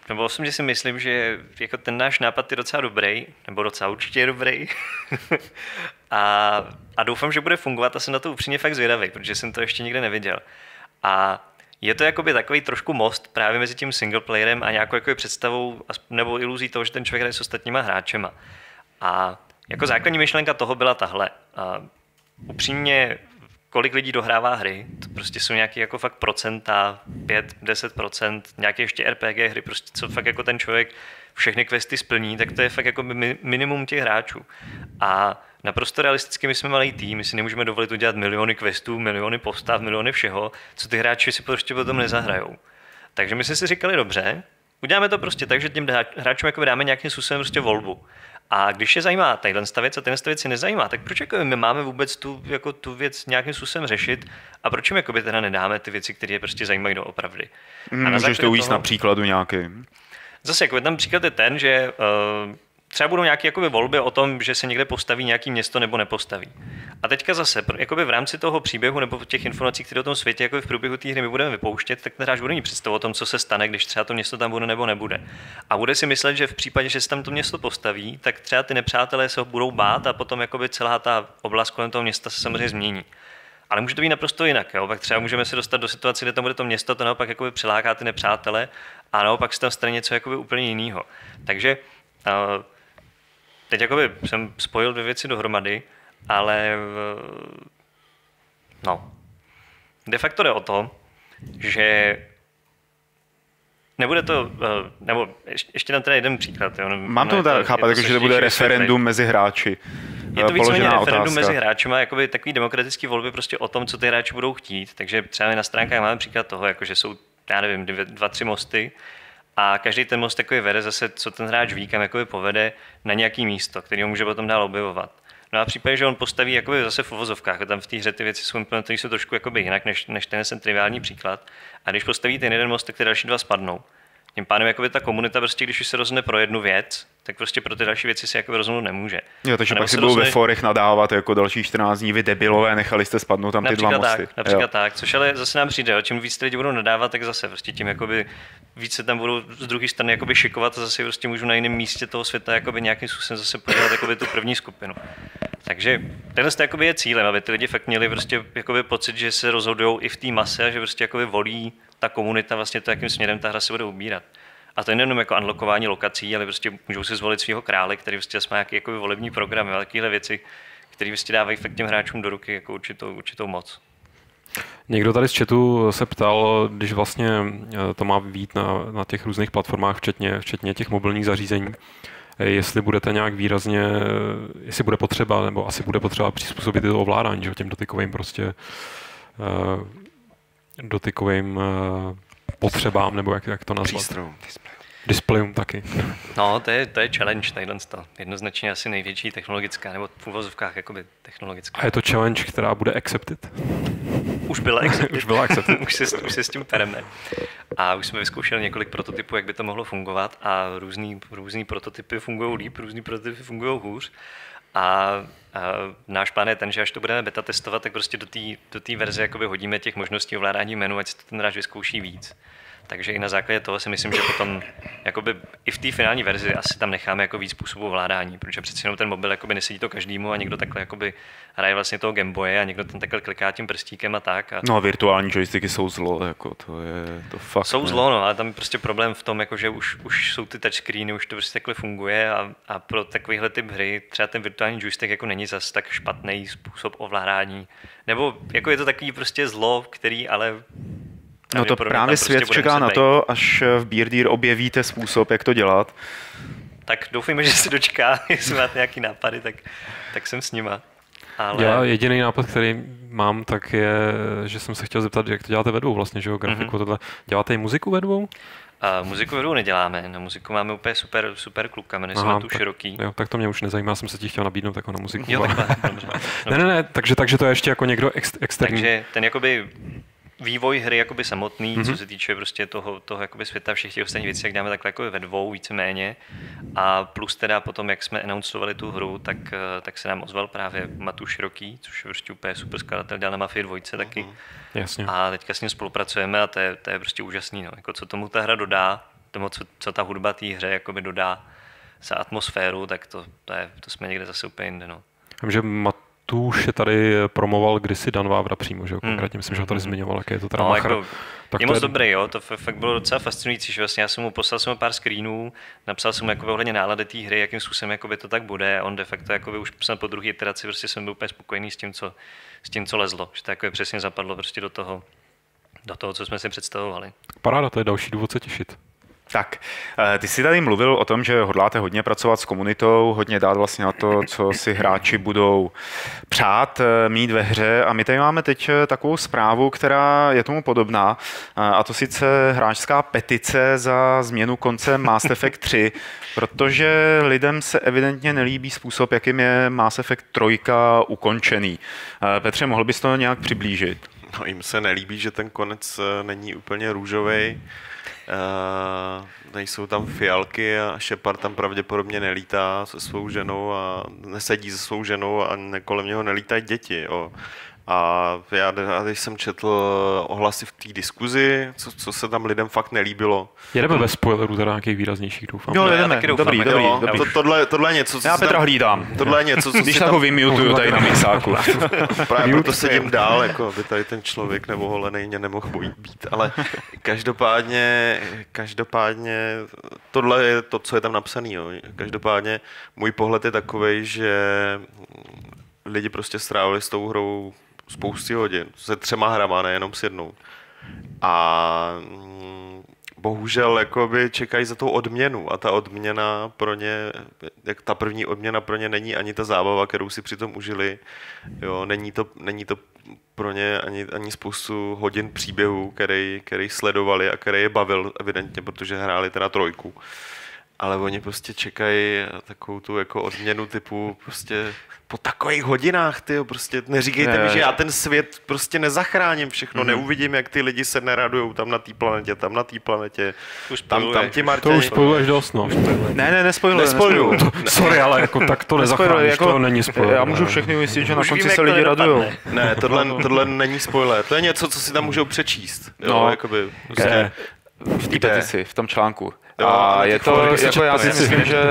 nebo osobně si myslím, že jako ten náš nápad je docela dobrý, nebo docela určitě je dobrý. a, a doufám, že bude fungovat a jsem na to upřímně fakt zvědavý, protože jsem to ještě nikde neviděl. A je to jakoby takový trošku most právě mezi tím singleplayerem a nějakou jakoby představou nebo iluzí toho, že ten člověk hraje s ostatníma hráčema. A jako základní myšlenka toho byla tahle. A upřímně, kolik lidí dohrává hry, to prostě jsou nějaké jako fakt procenta, pět, deset procent, nějaké ještě R P G hry, prostě co fakt jako ten člověk všechny questy splní, tak to je fakt jako minimum těch hráčů. A naprosto realisticky my jsme malý tým, my si nemůžeme dovolit udělat miliony questů, miliony postav, miliony všeho, co ty hráči si prostě potom nezahrajou. Takže my jsme si říkali, dobře, uděláme to prostě tak, že těm hráčům jako dáme nějakým způsobem prostě volbu. A když je zajímá tadyhle věc a tenhle věc si nezajímá, tak proč jako my máme vůbec tu, jako tu věc nějakým způsobem řešit a proč jim jakoby teda nedáme ty věci, které je prostě zajímají doopravdy. Mm, můžeš to ujíst toho... na příkladu nějakým. Zase jako ten příklad je ten, že uh, třeba budou nějaké jakoby volby o tom, že se někde postaví nějaké město nebo nepostaví. A teďka zase jakoby v rámci toho příběhu nebo těch informací, které o tom světě jakoby v průběhu té hry my budeme vypouštět, tak ten hráč bude mít představu o tom, co se stane, když třeba to město tam bude nebo nebude. A bude si myslet, že v případě, že se tam to město postaví, tak třeba ty nepřátelé se ho budou bát a potom jakoby celá ta oblast kolem toho města se samozřejmě změní. Ale může to být naprosto jinak. Jo? Pak třeba můžeme se dostat do situace, kde tam bude to město, to naopak jakoby přiláká ty nepřátele a naopak se tam stane něco jakoby úplně jiného. Takže uh, teď jakoby jsem spojil dvě věci dohromady, ale no, de facto jde o to, že nebude to, nebo ještě tam teda jeden příklad. Jo? Mám to tak chápat, jako, že to bude referendum mezi hráči. Je to víceméně referendum mezi hráči, jakoby takový demokratický volby prostě o tom, co ty hráči budou chtít. Takže třeba na stránkách máme příklad toho, jako že jsou, já nevím, dvě, dva, tři mosty a každý ten most takový vede zase, co ten hráč ví, kam jakoby povede na nějaký místo, který ho může potom dál objevovat. No a v případě, že on postaví jakoby zase v uvozovkách, tam v té hře ty věci jsou implementované jsou trošku jakoby jinak, než, než ten, ten triviální příklad. A když postaví ten jeden most, tak ty další dva spadnou. Tím pádem jakoby ta komunita prostě, když už se rozhodne pro jednu věc, tak prostě pro ty další věci si jakoby rozhodnout nemůže. Jo, takže pak si budou rozhodne... ve forech nadávat jako další čtrnáct dní, vy debilové, nechali jste spadnout tam ty dva mosty. Tak, například jo. tak, což ale zase nám přijde, čím víc lidi budou nadávat, tak zase prostě tím jakoby víc se tam budou z druhé strany jakoby šikovat a zase prostě můžou na jiném místě toho světa jakoby nějakým způsobem zase podělat jakoby tu první skupinu. Takže tenhle jakoby je cílem, aby ty lidi fakt měli prostě jakoby pocit, že se rozhodují i v té mase a že prostě jakoby volí ta komunita vlastně to, jakým směrem ta hra se bude ubírat. A to je nejenom jako unlockování lokací, ale prostě můžou si zvolit svého krále, který prostě má nějaký jako volební program a takovéhle věci, které prostě dávají fakt těm hráčům do ruky jako určitou, určitou moc. Někdo tady z chatu se ptal, když vlastně to má být na, na těch různých platformách, včetně, včetně těch mobilních zařízení, jestli budete nějak výrazně, jestli bude potřeba, nebo asi bude potřeba přizpůsobit to ovládání, že těm dotykovým prostě dotykovým potřebám, nebo jak, jak to nazvat. Přístrojům. Displejům taky. No, to je, to je challenge, tadyhle to. Jednoznačně asi největší technologická, nebo v uvozovkách jakoby technologická. A je to challenge, která bude accepted? Už byla accepted. už byla accepted. už, se, už se s tím pereme. A už jsme vyzkoušeli několik prototypů, jak by to mohlo fungovat a různý, různý prototypy fungují líp, různý prototypy fungují hůř. A, a náš plán je ten, že až to budeme beta testovat, tak prostě do té do té verze jakoby hodíme těch možností ovládání menu, ať si to ten hráč vyzkouší víc. Takže i na základě toho si myslím, že potom jakoby i v té finální verzi asi tam necháme jako víc způsobů ovládání, protože přeci jenom ten mobil jakoby nesedí to každému a někdo takhle jakoby hraje vlastně toho Gameboye a někdo ten takhle kliká tím prstíkem a tak. A... No a virtuální joysticky jsou zlo, jako to je to fakt. Jsou ne. zlo, no, ale tam je prostě problém v tom, jako, že už, už jsou ty touchscreeny, už to prostě takhle funguje a, a pro takovýhle typ hry třeba ten virtuální joystick jako není zas tak špatný způsob ovládání. Nebo jako je to takový prostě zlo, který ale no to právě svět prostě čeká na to, až v Beer Deer objevíte způsob, jak to dělat. Tak doufejme, že se dočká, jestli máte nějaký nápady, tak, tak jsem s nima. Ale... Já jediný nápad, který mám, tak je, že jsem se chtěl zeptat, jak to děláte ve dvou vlastně, že jo, grafiku, mm-hmm. tohle. Děláte i muziku ve dvou? Uh, muziku ve dvou neděláme, na muziku máme úplně super, super kluka, jmenuje se tu Široký. Jo, tak to mě už nezajímá, jsem se ti chtěl nabídnout jako na muziku. Jo, takhle, dobře, dobře. Ne, ne, ne, takže, takže to je ještě jako někdo ex, externí. Takže ten jakoby vývoj hry jakoby samotný, mm-hmm. co se týče prostě toho, toho jakoby světa všech těch ostatních věcí, jak dáme takhle jako ve dvou víceméně. A plus teda potom, jak jsme announcovali tu hru, tak, tak se nám ozval právě Matu Široký, což je prostě úplně super skladatel, dělal na Mafii dvojce taky. Jasně. A teďka s ním spolupracujeme a to je, to je prostě úžasný. No. Jako co tomu ta hra dodá, tomu, co, co ta hudba té hře jakoby dodá za atmosféru, tak to, to, je, to jsme někde zase úplně jinde. No. Vím, že Matuš je tady promoval kdysi Dan Vávra přímo, že jo? Konkrétně myslím, že ho tady zmiňoval, jak je to teda no, machr. Jako, tak je to moc je... dobrý, jo? To fakt bylo docela fascinující, že vlastně já jsem mu poslal jsem mu pár screenů, napsal jsem mu jakoby ohledně nálady té hry, jakým způsobem jakoby to tak bude, a on de facto jakoby už jsem po druhé iteraci prostě jsem byl úplně spokojený s tím, co, s tím, co lezlo, že to jakoby přesně zapadlo prostě do toho, do toho, co jsme si představovali. Paráda, to je další důvod se těšit. Tak, ty jsi tady mluvil o tom, že hodláte hodně pracovat s komunitou, hodně dát vlastně na to, co si hráči budou přát mít ve hře, a my tady máme teď takovou zprávu, která je tomu podobná, a to sice hráčská petice za změnu konce Mass Effect tři, protože lidem se evidentně nelíbí způsob, jakým je Mass Effect tři ukončený. Petře, mohl bys to nějak přiblížit? No, jim se nelíbí, že ten konec není úplně růžovej. Uh, nejsou tam fialky a Shepard tam pravděpodobně nelítá se svou ženou a nesedí se svou ženou a kolem něho nelítají děti. Jo. A já, když jsem četl ohlasy v té diskuzi, co, co se tam lidem fakt nelíbilo. Jedeme bez spoilerů, teda nějakých výraznějších, doufám. Jo, jedeme. Dobrý, dobrý, dobrý. Jo, dobrý. To, tohle, tohle je něco, co já Petra tam, hlídám. Tohle je něco, co když tak ho vymutuju tady na mixáku. Právě proto sedím dál, jako aby tady ten člověk nebo holenej mě nemohl být. Ale každopádně, každopádně tohle je to, co je tam napsané. Každopádně můj pohled je takovej, že lidi prostě strávili s tou hrou spousty hodin, se třema hrama, nejenom s jednou. A bohužel jakoby čekají za tou odměnu a ta odměna pro ně, jak ta první odměna pro ně není ani ta zábava, kterou si přitom užili. Jo, není to, není to pro ně ani, ani spoustu hodin příběhů, který, který sledovali a který je bavil evidentně, protože hráli teda trojku. Ale oni prostě čekají takovou tu jako odměnu typu prostě po takových hodinách, tyjo, prostě neříkejte ne, mi, že já ten svět prostě nezachráním všechno, mm. neuvidím, jak ty lidi se neradujou tam na té planetě, tam na té planetě, už tam, tam ti Martěni. To už spojuješ dost, no. Ne, ne, nespojuješ. Nespojuješ. Sorry, ale jako tak to nezachráníš, jako, to není spoiler. Já můžu všechny ujistit, že na konci se lidi radujou. Ne, tohle, tohle není spoiler, to je něco, co si tam můžou přečíst. Jo, no, jakoby, prostě, v té petici, v tom článku. Jo, a je to, jako já si myslím, že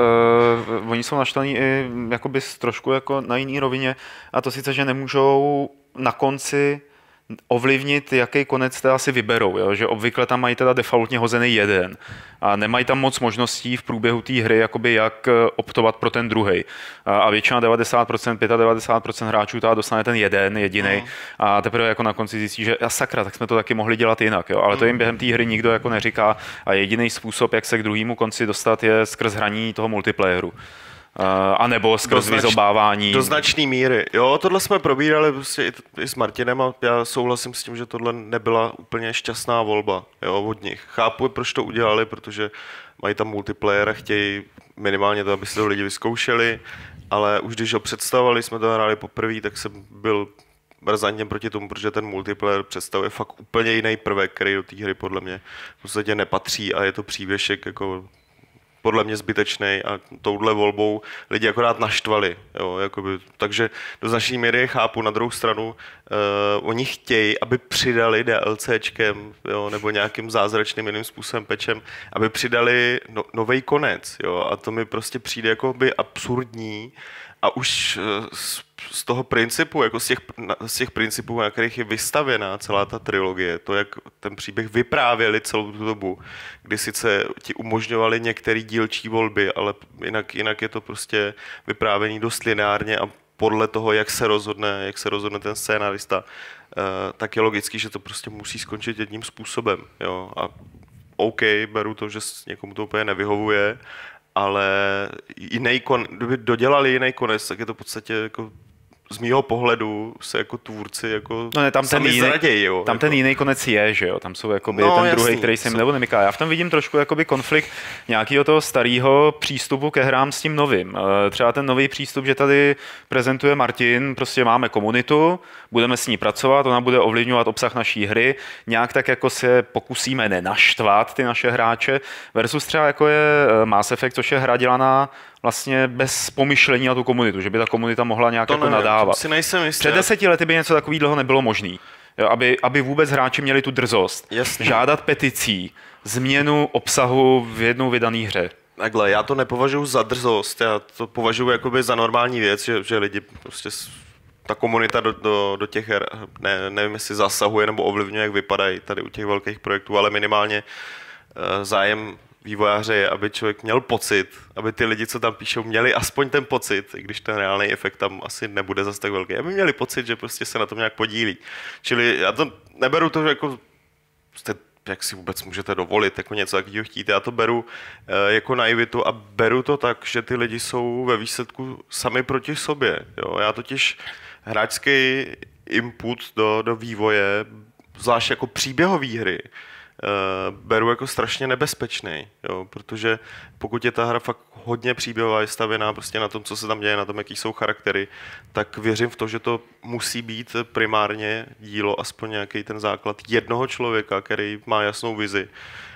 uh, oni jsou naštvaní i jakoby trošku jako na jiný rovině, a to sice, že nemůžou na konci ovlivnit, jaký konec teda si vyberou, jo? Že obvykle tam mají teda defaultně hozený jeden a nemají tam moc možností v průběhu té hry, jakoby jak optovat pro ten druhej. A většina devadesát procent, devadesát pět procent hráčů teda dostane ten jeden jedinej no. a teprve jako na konci zjistí, že a sakra, tak jsme to taky mohli dělat jinak, jo? Ale to jim během té hry nikdo jako neříká a jediný způsob, jak se k druhému konci dostat, je skrz hraní toho multiplayeru. Uh, a nebo skrz znač, vyzobávání. Do značné míry. Jo, tohle jsme probírali prostě i, i s Martinem a já souhlasím s tím, že tohle nebyla úplně šťastná volba, jo, od nich. Chápu, proč to udělali, protože mají tam multiplayer a chtějí minimálně to, aby si to lidi vyzkoušeli, ale už když ho představovali, jsme to hráli poprvé, tak jsem byl razantně proti tomu, protože ten multiplayer představuje fakt úplně jiný prvek, který do té hry podle mě v podstatě nepatří a je to přívěšek jako podle mě zbytečný a touhle volbou lidi akorát naštvali. Jo, jakoby, takže do značné míry chápu. Na druhou stranu uh, oni chtějí, aby přidali DLCčkem, jo, nebo nějakým zázračným jiným způsobem pečem, aby přidali no, novej konec. Jo, a to mi prostě přijde jako by absurdní a už uh, z, z toho principu, jako z těch, z těch principů, na kterých je vystavěná celá ta trilogie, to, jak ten příběh vyprávěli celou tu dobu, kdy sice ti umožňovali některé dílčí volby, ale jinak, jinak je to prostě vyprávění dost lineárně a podle toho, jak se rozhodne, jak se rozhodne ten scénarista, uh, tak je logický, že to prostě musí skončit jedním způsobem. Jo? A OK, beru to, že někomu to úplně nevyhovuje, ale jiný kon, kdyby dodělali jiný konec, tak je to v podstatě jako z mýho pohledu se jako tvůrci jako no ne, tam ten jiný, zraděj, jo. Tam jako. ten jiný konec je, že jo, tam jsou jakoby no, ten druhý, který se jim nebo nemyká. Já v tom vidím trošku jakoby konflikt nějakého toho starého přístupu ke hrám s tím novým. Třeba ten nový přístup, že tady prezentuje Martin, prostě máme komunitu, budeme s ní pracovat, ona bude ovlivňovat obsah naší hry, nějak tak jako se pokusíme nenaštvat ty naše hráče, versus třeba jako je Mass Effect, což je hra dělaná vlastně bez pomyšlení na tu komunitu, že by ta komunita mohla nějak to jako nevím, nadávat. Si nejsem jistý. Před deseti lety by něco takového nebylo možné. Aby, aby vůbec hráči měli tu drzost. Jasně. Žádat peticí změnu obsahu v jednou vydané hře. Takhle, já to nepovažuji za drzost, já to považuji jakoby za normální věc, že, že lidi prostě, ta komunita do, do, do těch her, ne, nevím jestli zasahuje nebo ovlivňuje, jak vypadají tady u těch velkých projektů, ale minimálně uh, zájem vývojáře je, aby člověk měl pocit, aby ty lidi, co tam píšou, měli aspoň ten pocit, i když ten reálný efekt tam asi nebude zase tak velký, aby měli pocit, že prostě se na tom nějak podílí. Čili já to neberu to, že jako jste, jak si vůbec můžete dovolit jako něco takového chtít. Já to beru e, jako naivitu a beru to tak, že ty lidi jsou ve výsledku sami proti sobě. Jo? Já totiž hráčský input do, do vývoje, zvlášť jako příběhové hry, Uh, beru jako strašně nebezpečný, jo, protože pokud je ta hra fakt hodně příběhová, je stavěná prostě na tom, co se tam děje, na tom, jaký jsou charaktery, tak věřím v to, že to musí být primárně dílo, aspoň nějaký ten základ jednoho člověka, který má jasnou vizi.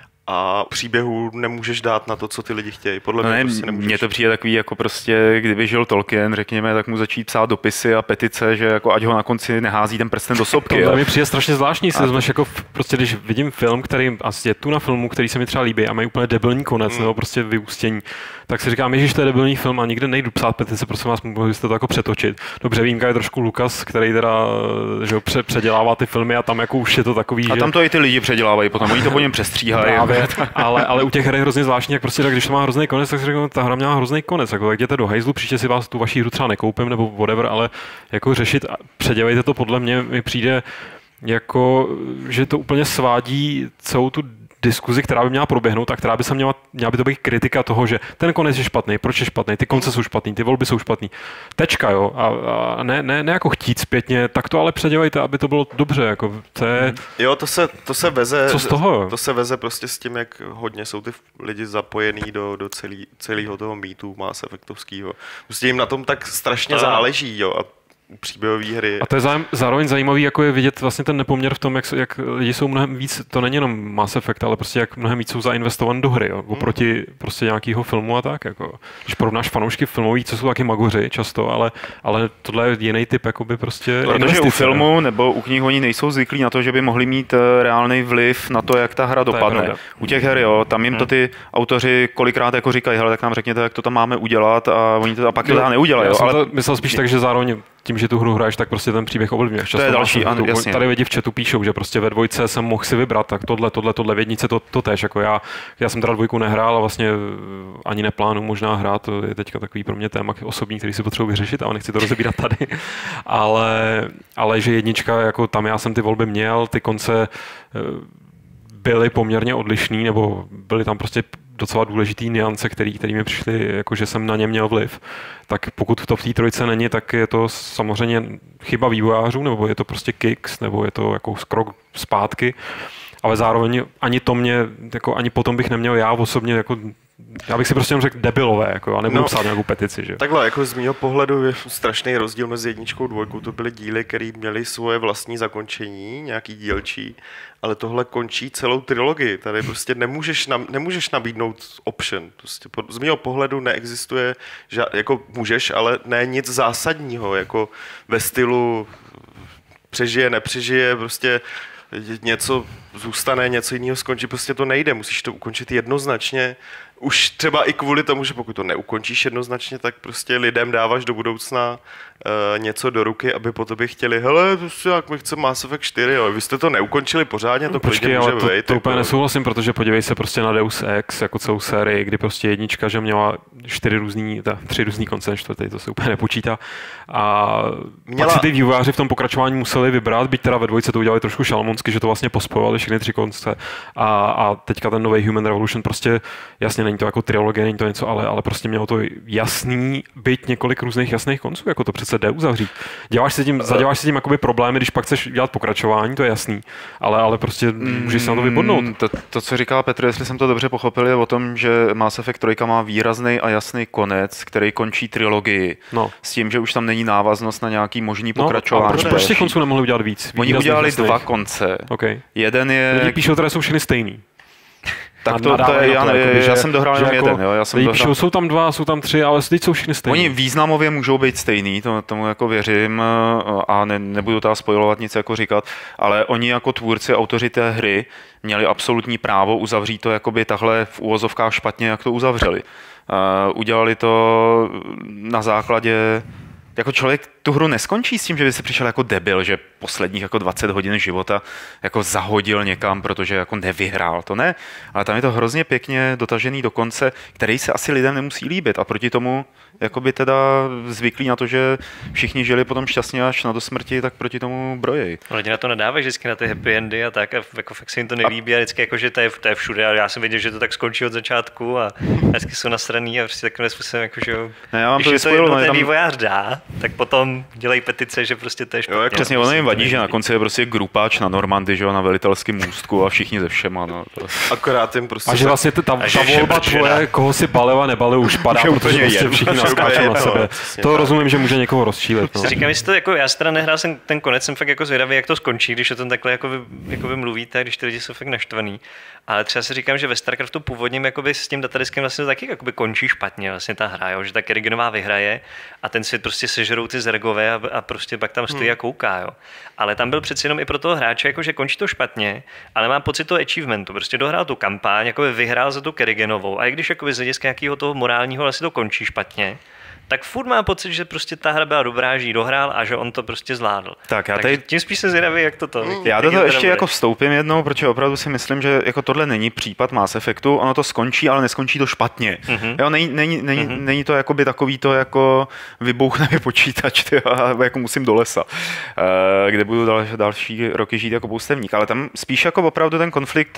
A příběhu nemůžeš dát na to, co ty lidi chtějí. Podle no mě ne, prostě nemůžeš. Mně to přijde takový, jako prostě, kdyby žil Tolkien, řekněme, tak mu začít psát dopisy a petice, že jako ať ho na konci nehází ten prsten do sopky. To mi přijde strašně zvláštní, si vezmeš jako prostě, když vidím film, který asi je tu na filmu, který se mi třeba líbí a mají úplně debilní konec, mm. nebo prostě vyústění, tak si říkám, ježiš, to je debilní film a nikde nejdu psát petice, prosím vás, mohli byste to jako přetočit. Dobře, výjimka je trošku Lucas, který teda že ho pře- předělává ty filmy a tam jako už je to takový, a že... tam to i ty lidi předělávají, potom oni to po něm přestříhají. ale, ale u těch her je hrozně zvláštní, jak prostě tak, když to má hrozný konec, tak si říkám, ta hra měla hrozný konec, jako tak jděte do hajzlu, příště si vás tu vaší hru třeba nekoupím nebo whatever, ale jako řešit, předělejte to, podle mě mi přijde jako, že to úplně svádí celou tu diskuzi, která by měla proběhnout a která by se měla, měla by to být kritika toho, že ten konec je špatný, proč je špatný, ty konce jsou špatný, ty volby jsou špatný. Tečka, jo, a, a ne, ne, ne jako chtít zpětně, tak to ale předělejte, aby to bylo dobře, jako to je... Jo, to se, to se veze... Co z toho? To se veze prostě s tím, jak hodně jsou ty lidi zapojení do, do celý, celého toho mýtu Mass Effectovského. Prostě jim na tom tak strašně záleží, jo, a příběhové hry. A to je zároveň zajímavý, jako je vidět vlastně ten nepoměr v tom, jak, jak lidi jsou mnohem víc, to není jenom Mass Effect, ale prostě jak mnohem víc jsou zainvestovaní do hry, jo, oproti hmm. prostě nějakého filmu a tak, jako. Když porovnáš fanoušky filmový, co jsou taky magoři často, ale, ale tohle je jiný typ, jakoby prostě protože u filmu nebo u knih oni nejsou zvyklí na to, že by mohli mít reálný vliv na to, jak ta hra dopadne. U těch her, jo, tam jim hmm. to ty autoři kolikrát jako říkají, hele, tak nám řekněte, jak to tam máme udělat a oni to a pak to no, neudělají. Já jo, jsem ale... to myslel spíš tak, že zároveň tím, že tu hru hraješ, tak prostě ten příběh ovlivňuješ. To je další, ano, jasně. Tady lidi v chatu píšou, že prostě ve dvojce jsem mohl si vybrat, tak tohle, tohle, tohle, v jednice to, to tež, jako já, já jsem teda dvojku nehrál a vlastně ani neplánu možná hrát, to je teďka takový pro mě téma osobní, který si potřebuji vyřešit, ale nechci to rozebírat tady, ale, ale že jednička, jako tam já jsem ty volby měl, ty konce byly poměrně odlišný, nebo byly tam prostě docela důležitý niance, který, který mi přišly, jako že jsem na ně měl vliv. Tak pokud to v té trojice není, tak je to samozřejmě chyba vývojářů, nebo je to prostě kicks, nebo je to jako krok zpátky. Ale zároveň ani to mě, jako ani potom bych neměl já osobně, jako já bych si prostě jenom řekl debilové, jako, a nebudu no, psát nějakou petici. Že? Takhle, jako z mého pohledu je strašný rozdíl mezi jedničkou a dvojkou. To byly díly, které měly svoje vlastní zakončení, nějaký dílčí, ale tohle končí celou trilogii. Tady prostě nemůžeš, nam, nemůžeš nabídnout option. Prostě z mého pohledu neexistuje, že, jako můžeš, ale ne nic zásadního, jako ve stylu přežije, nepřežije, prostě něco zůstane, něco jiného skončí, prostě to nejde, musíš to ukončit jednoznačně. Už třeba i kvůli tomu, že pokud to neukončíš jednoznačně, tak prostě lidem dáváš do budoucna uh, něco do ruky, aby po tobě chtěli, hele, to jak my chceme Mass Effect čtyři, jo. Vy jste to neukončili pořádně, to Počkej, může to, vejít. To úplně nesouhlasím, protože podívej se prostě na Deus Ex, jako celou sérii, kdy prostě jednička, že měla čtyři různý, ta, tři různý konce, čtvrtý, to se úplně nepočítá. A měla... pak si ty vývojáři v tom pokračování museli vybrat, byť teda ve dvojce to udělali trošku šalmonsky, že to vlastně pospojovali všechny tři konce. A, a teďka ten nový Human Revolution prostě, jasně není to jako trilogie, není to něco, ale, ale prostě mělo to jasný, byť několik různých jasných konců, jako to přece jde uzavřít. Děláš si tím, zaděláš si tím jakoby problémy, když pak chceš dělat pokračování, to je jasný, ale, ale prostě můžeš se na to vypodnout. To, to, co říkal Petr, jestli jsem to dobře pochopil, je o tom, že Mass Effect tři má výrazný a jasný konec, který končí trilogii. No. S tím, že už tam není návaznost na nějaký možný pokračování. No, proč, proč těch konců nemohli udělat víc? Oni udělali jasných. dva konce. Okay. Jeden je... Lidi píšou, které jsou všechny stejný. Tak to, to je, já, to, ne, jakoby, já že, jsem dohrál jenom jako, jeden. Jo, já jsem dohrál... píšou, jsou tam dva, jsou tam tři, ale teď jsou všichni stejní. Oni významově můžou být stejný, to, tomu jako věřím a ne, nebudu tady spojovat nic jako říkat, ale oni jako tvůrci, autoři té hry měli absolutní právo uzavřít to jakoby takhle v uvozovkách špatně, jak to uzavřeli. Uh, udělali to na základě jako člověk tu hru neskončí s tím, že by si přišel jako debil, že posledních jako dvacet hodin života jako zahodil někam, protože jako nevyhrál, to ne. Ale tam je to hrozně pěkně dotažený do konce, který se asi lidem nemusí líbit a proti tomu jakoby teda zvyklí na to, že všichni žili potom šťastně až na do smrti, tak proti tomu brojej. Lidi na to nadávají vždycky na ty happy endy a tak a jako fakt se jim to nelíbí a vždycky jako, že to je, to je všude a já jsem věděl, že to tak skončí od začátku a vždycky jsou nasraný a prostě takovým způsobem jako, že ne, já vám když to je to jedno no, ten tam... vývojář dá, tak potom dělají petice, že prostě to je špatně. Jo, jako přesně, ono jim vadí, že na konci je prostě grupáč na Normandy, že jo, na velitelském můstku a všichni ze všema, no. To... Akorát jim prostě... A že vlastně ta, ta, ta volba tvoje, koho si balil a nebalil, už padá, už protože prostě všichni naskáčou na sebe. To rozumím, že může někoho rozčílit. No. Říkám, jestli to jako, já si teda nehrál jsem ten konec, jsem fakt jako zvědavý, jak to skončí, když o tom takhle jako vy, jako vy mluvíte, když ty lidi jsou fakt naštvaný. Ale třeba si říkám, že ve StarCraftu původním jakoby s tím datadiskem vlastně to taky jakoby končí špatně vlastně ta hra, jo? Že ta Kerriganová vyhraje a ten svět prostě sežerou ty zergové a, a prostě pak tam stojí hmm. a kouká. Jo? Ale tam byl přeci jenom i pro toho hráče, jako, že končí to špatně, ale má pocit toho achievementu. Prostě dohrál tu kampaň, jakoby vyhrál za tu Kerriganovou a i když jakoby z hlediska nějakého toho morálního vlastně to končí špatně, tak furt má pocit, že prostě ta hra byla dobrá, že ji dohrál a že on to prostě zvládl. Tak já tady... tím spíš se zvědavý, jak to to. Mm, já do toho ještě jako vstoupím jednou, protože opravdu si myslím, že jako tohle není případ Mass Effectu, ono to skončí, ale neskončí to špatně. Mm-hmm. Jo, není, není, není, mm-hmm. není to jakoby takový to jako vybouchne mi počítač, tyjo, a jako musím do lesa, kde budu dal, další roky žít jako poustevník, ale tam spíš jako opravdu ten konflikt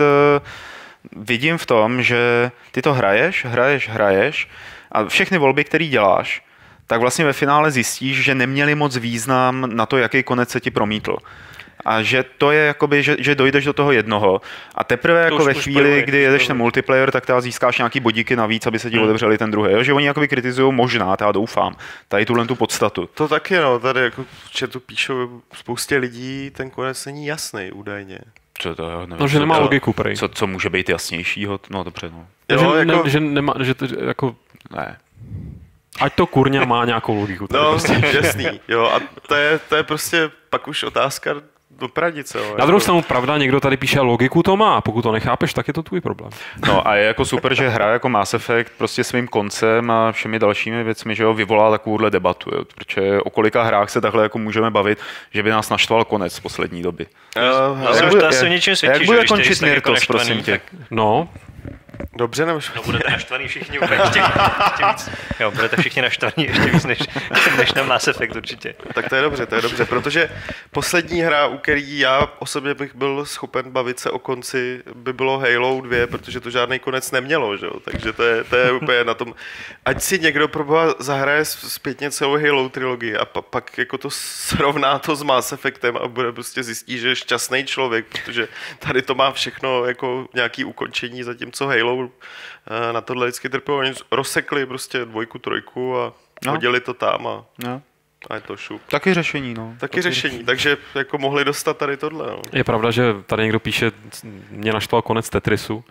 vidím v tom, že ty to hraješ, hraješ, hraješ a všechny volby, které děláš, tak vlastně ve finále zjistíš, že neměly moc význam na to, jaký konec se ti promítl. A že to je jakoby, že, že dojdeš do toho jednoho a teprve jako ve chvíli, kdy jedeš ten multiplayer, tak teda získáš nějaký bodíky navíc, aby se ti hmm. otevřeli ten druhý. Jo? Že oni jakoby kritizují možná, já doufám, tady tuhle tu podstatu. To taky no, tady jako v chatu píšou spoustě lidí, ten konec není jasný údajně. Co to, nevím, no, že nemá logiku prej. Co, co může být jasnějšího? No dobře, no. Jo, že, jako... ne, že nemá, že to jako... Ne. Ať to kurňa má nějakou logiku. No, prostě. jasný, jo, a to je, to je prostě pak už otázka do pradice. Jo, na druhou stranu pravda, někdo tady píše, logiku to má, pokud to nechápeš, tak je to tvůj problém. No a je jako super, že hra jako Mass Effect prostě svým koncem a všemi dalšími věcmi, že jo, vyvolá takovouhle debatu, jo, protože o kolika hrách se takhle jako můžeme bavit, že by nás naštval konec z poslední doby. Uh, no, jak, bude, to něčem svědčí, jak bude končit Myrtos, prosím tě? Tak... No, dobře, nebo no, budete naštvaný všichni úplně ještě, ještě víc. Jo, budete všichni naštvaný ještě víc než, než na Mass Effect určitě. Tak to je dobře, to je dobře, protože poslední hra, u který já osobně bych byl schopen bavit se o konci, by bylo Halo dva, protože to žádný konec nemělo, že jo? Takže to je, to je úplně na tom. Ať si někdo proboha zahraje zpětně celou Halo trilogii a pa, pak jako to srovná to s Mass Effectem a bude prostě zjistí, že je šťastný člověk, protože tady to má všechno jako nějaký ukončení, zatímco Halo na tohle vždycky trpělo. Oni rozsekli prostě dvojku, trojku a no. hodili to tam a, no. a je to šup. Taky řešení, no. Taky, Taky řešení, řešení, takže jako mohli dostat tady tohle. No. Je pravda, že tady někdo píše, mě naštval konec Tetrisu.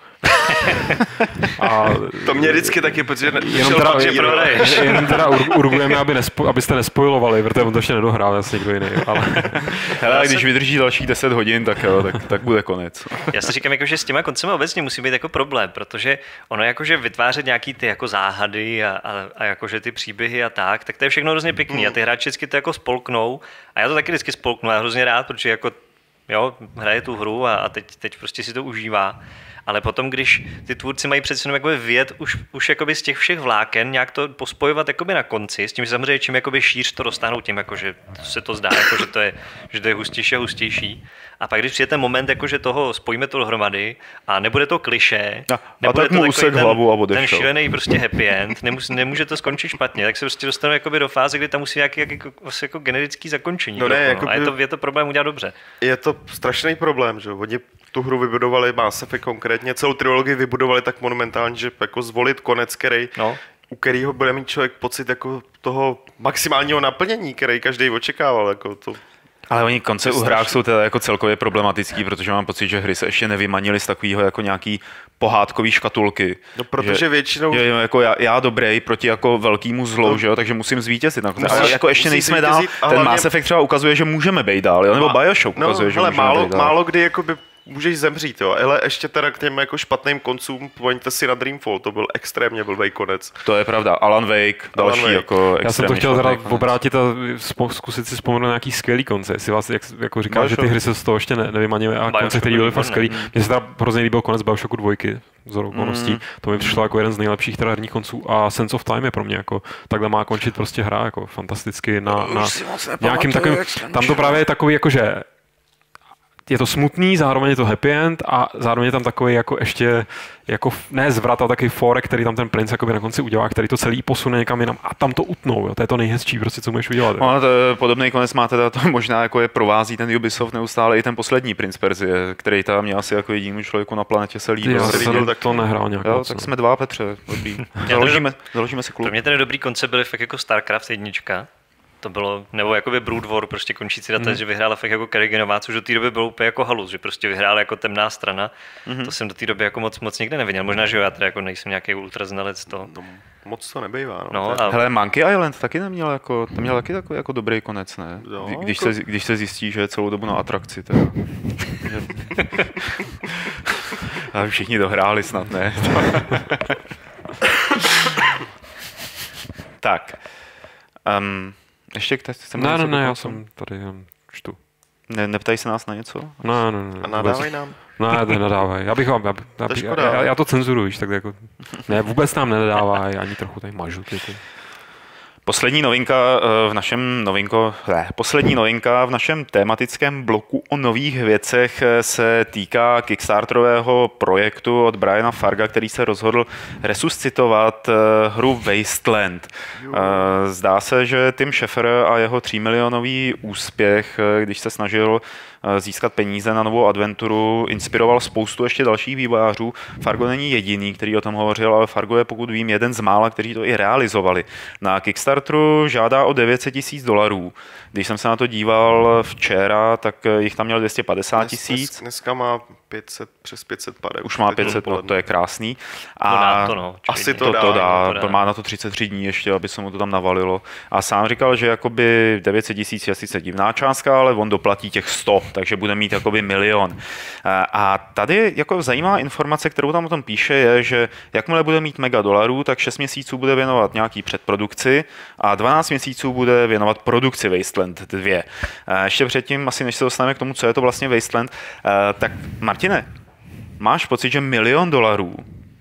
A to mě vždycky taky, protože jenom teda, jen, jenom teda urgujeme, aby nespo, abyste nespojovali, protože on to ještě nedohrál, asi někdo jiný. Ale... Hele, když vydrží dalších deset hodin, tak, jo, tak, tak bude konec. Já si říkám, jako, že s těma koncemi obecně musí být jako problém, protože ono jakože vytvářet nějaký ty jako záhady a, a, a jakože ty příběhy a tak, tak to je všechno hrozně pěkný hmm. a ty hráči vždycky to jako spolknou a já to taky vždycky spolknu, já hrozně rád, protože jako jo, hraje tu hru a, a teď, teď prostě si to užívá. Ale potom, když ty tvůrci mají přece jenom jakoby vyjet už, už jakoby z těch všech vláken, nějak to pospojovat jakoby na konci, s tím, že samozřejmě čím jakoby šíř to dostáhnou tím, jako, že se to zdá, jako, že, to je, že to je hustější a hustější. A pak, když přijde ten moment, jako, že toho spojíme to dohromady a nebude to klišé, a, nebude a tak mu usek hlavu a odešel. Ten šílený prostě happy end, nemůže, nemůže to skončit špatně, tak se prostě dostaneme jakoby do fáze, kdy tam musí nějaký jako, vlastně jako generický zakončení. No ne, no. jako A je to, je to problém udělat dobře. Je to strašný problém, že oni tu hru vybudovali, Mass Effect konkrétně, celou trilogii vybudovali tak monumentálně, že jako zvolit konec, který, no. u kterého bude mít člověk pocit jako toho maximálního naplnění, který každý očekával. Jako to. Ale oni konce u hrách jsou teda jako celkově problematický, protože mám pocit, že hry se ještě nevymanily z takového jako nějaký pohádkový škatulky. No, protože že, většinou... Že, jako já, já dobrý proti jako velkýmu zlou, no. že jo, takže musím zvítězit. Ale jako ještě nejsme dál. Ten hlavně... Mass Effect třeba ukazuje, že můžeme být dál, jo? Nebo Bioshock no, ukazuje, že hele, můžeme málo, být dál. málo kdy jakoby můžeš zemřít, jo, ale ještě teda k těm jako špatným koncům, poňte si na Dreamfall, to byl extrémně blbej konec. To je pravda, Alan Wake, další Alan Wake. jako Já jsem to chtěl teda obrátit a zkusit si vzpomenout nějaký skvělý konce, jestli vás jak, jako říkáš, že ty hry se z toho ještě ne, nevymanily a konce, které byly fakt skvělý. Mně se teda hrozně líbil konec Bioshocku dvojky, z okolností, mm. to mi přišlo jako jeden z nejlepších teda herních konců a Sense of Time je pro mě jako, takhle má končit prostě hra, jako fantasticky na, na nějakým takovým, tam to právě je takový jako, že je to smutný, zároveň je to happy end a zároveň je tam takový jako ještě, jako ne zvrat, ale takový forek, který tam ten princ jakoby na konci udělá, který to celý posune někam jinam a tam to utnou, jo. To je to nejhezčí prostě, co můžeš udělat. No, to je, podobný konec má teda to možná jako je provází ten Ubisoft neustále i ten poslední Prince Persie, který tam měl asi jako jedinému člověku na planetě se líbil. Já jsem tak to nehrál nějak. Jo, tak jsme dva, Petře, dobrý. Založíme, založíme si klub. Pro mě ten dobrý koncept byly fakt jako StarCraft jednička. To bylo, nebo jakoby Brood War, prostě končící data, mm. že vyhrála fakt jako Kerriganová, což do té doby bylo úplně jako halus, že prostě vyhrála jako temná strana. Mm. To jsem do té doby jako moc, moc nikde neviděl. Možná, že jo, já teda jako nejsem nějaký ultraznalec toho. No, moc to nebývá. No. No, a... Hele, Monkey Island taky neměl jako, to měl taky takový jako dobrý konec, ne? No, když, jako... se, když se zjistí, že je celou dobu na atrakci, teda. A všichni dohráli snad, ne? Tak. Um, ještě k jsem Ne, ne, ne, já jsem tady jen čtu. Ne, neptají se nás na něco? Ne, ne, ne. A nadávaj nám? Ne, ne, nadávaj. Já bych vám, já, já, já, já, já to cenzuruji, tak jako, ne, vůbec nám nenadávaj, ani trochu tady mažu. Ty, ty. Poslední novinka v našem novinko, ne, poslední novinka v našem tématickém bloku o nových věcech se týká kickstarterového projektu od Briana Farga, který se rozhodl resuscitovat hru Wasteland. Zdá se, že Tim Schafer a jeho třímilionový úspěch, když se snažil získat peníze na novou adventuru, inspiroval spoustu ještě dalších vývojářů. Fargo není jediný, který o tom hovořil, ale Fargo je, pokud vím, jeden z mála, kteří to i realizovali. Na Kickstarteru žádá o devět set tisíc dolarů. Když jsem se na to díval včera, tak jich tam měl dvě stě padesát tisíc. Dneska má pět set, přes pět set padesát. Už má pět set, no, to je krásný. A to dá to, no, asi to, to, dá, to dá, to dá. Má na to třicet tři dní ještě, aby se mu to tam navalilo. A sám říkal, že jakoby devět set tisíc je sice divná částka, ale on doplatí těch sto, takže bude mít jakoby milion. A tady jako zajímavá informace, kterou tam o tom píše, je, že jakmile bude mít mega dolarů, tak šest měsíců bude věnovat nějaký předprodukci a dvanáct měsíců bude věnovat produkci Wasteland dva. Ještě předtím, asi než se dostaneme k tomu, co je to vlastně Wasteland, tak Martine, máš pocit, že milion dolarů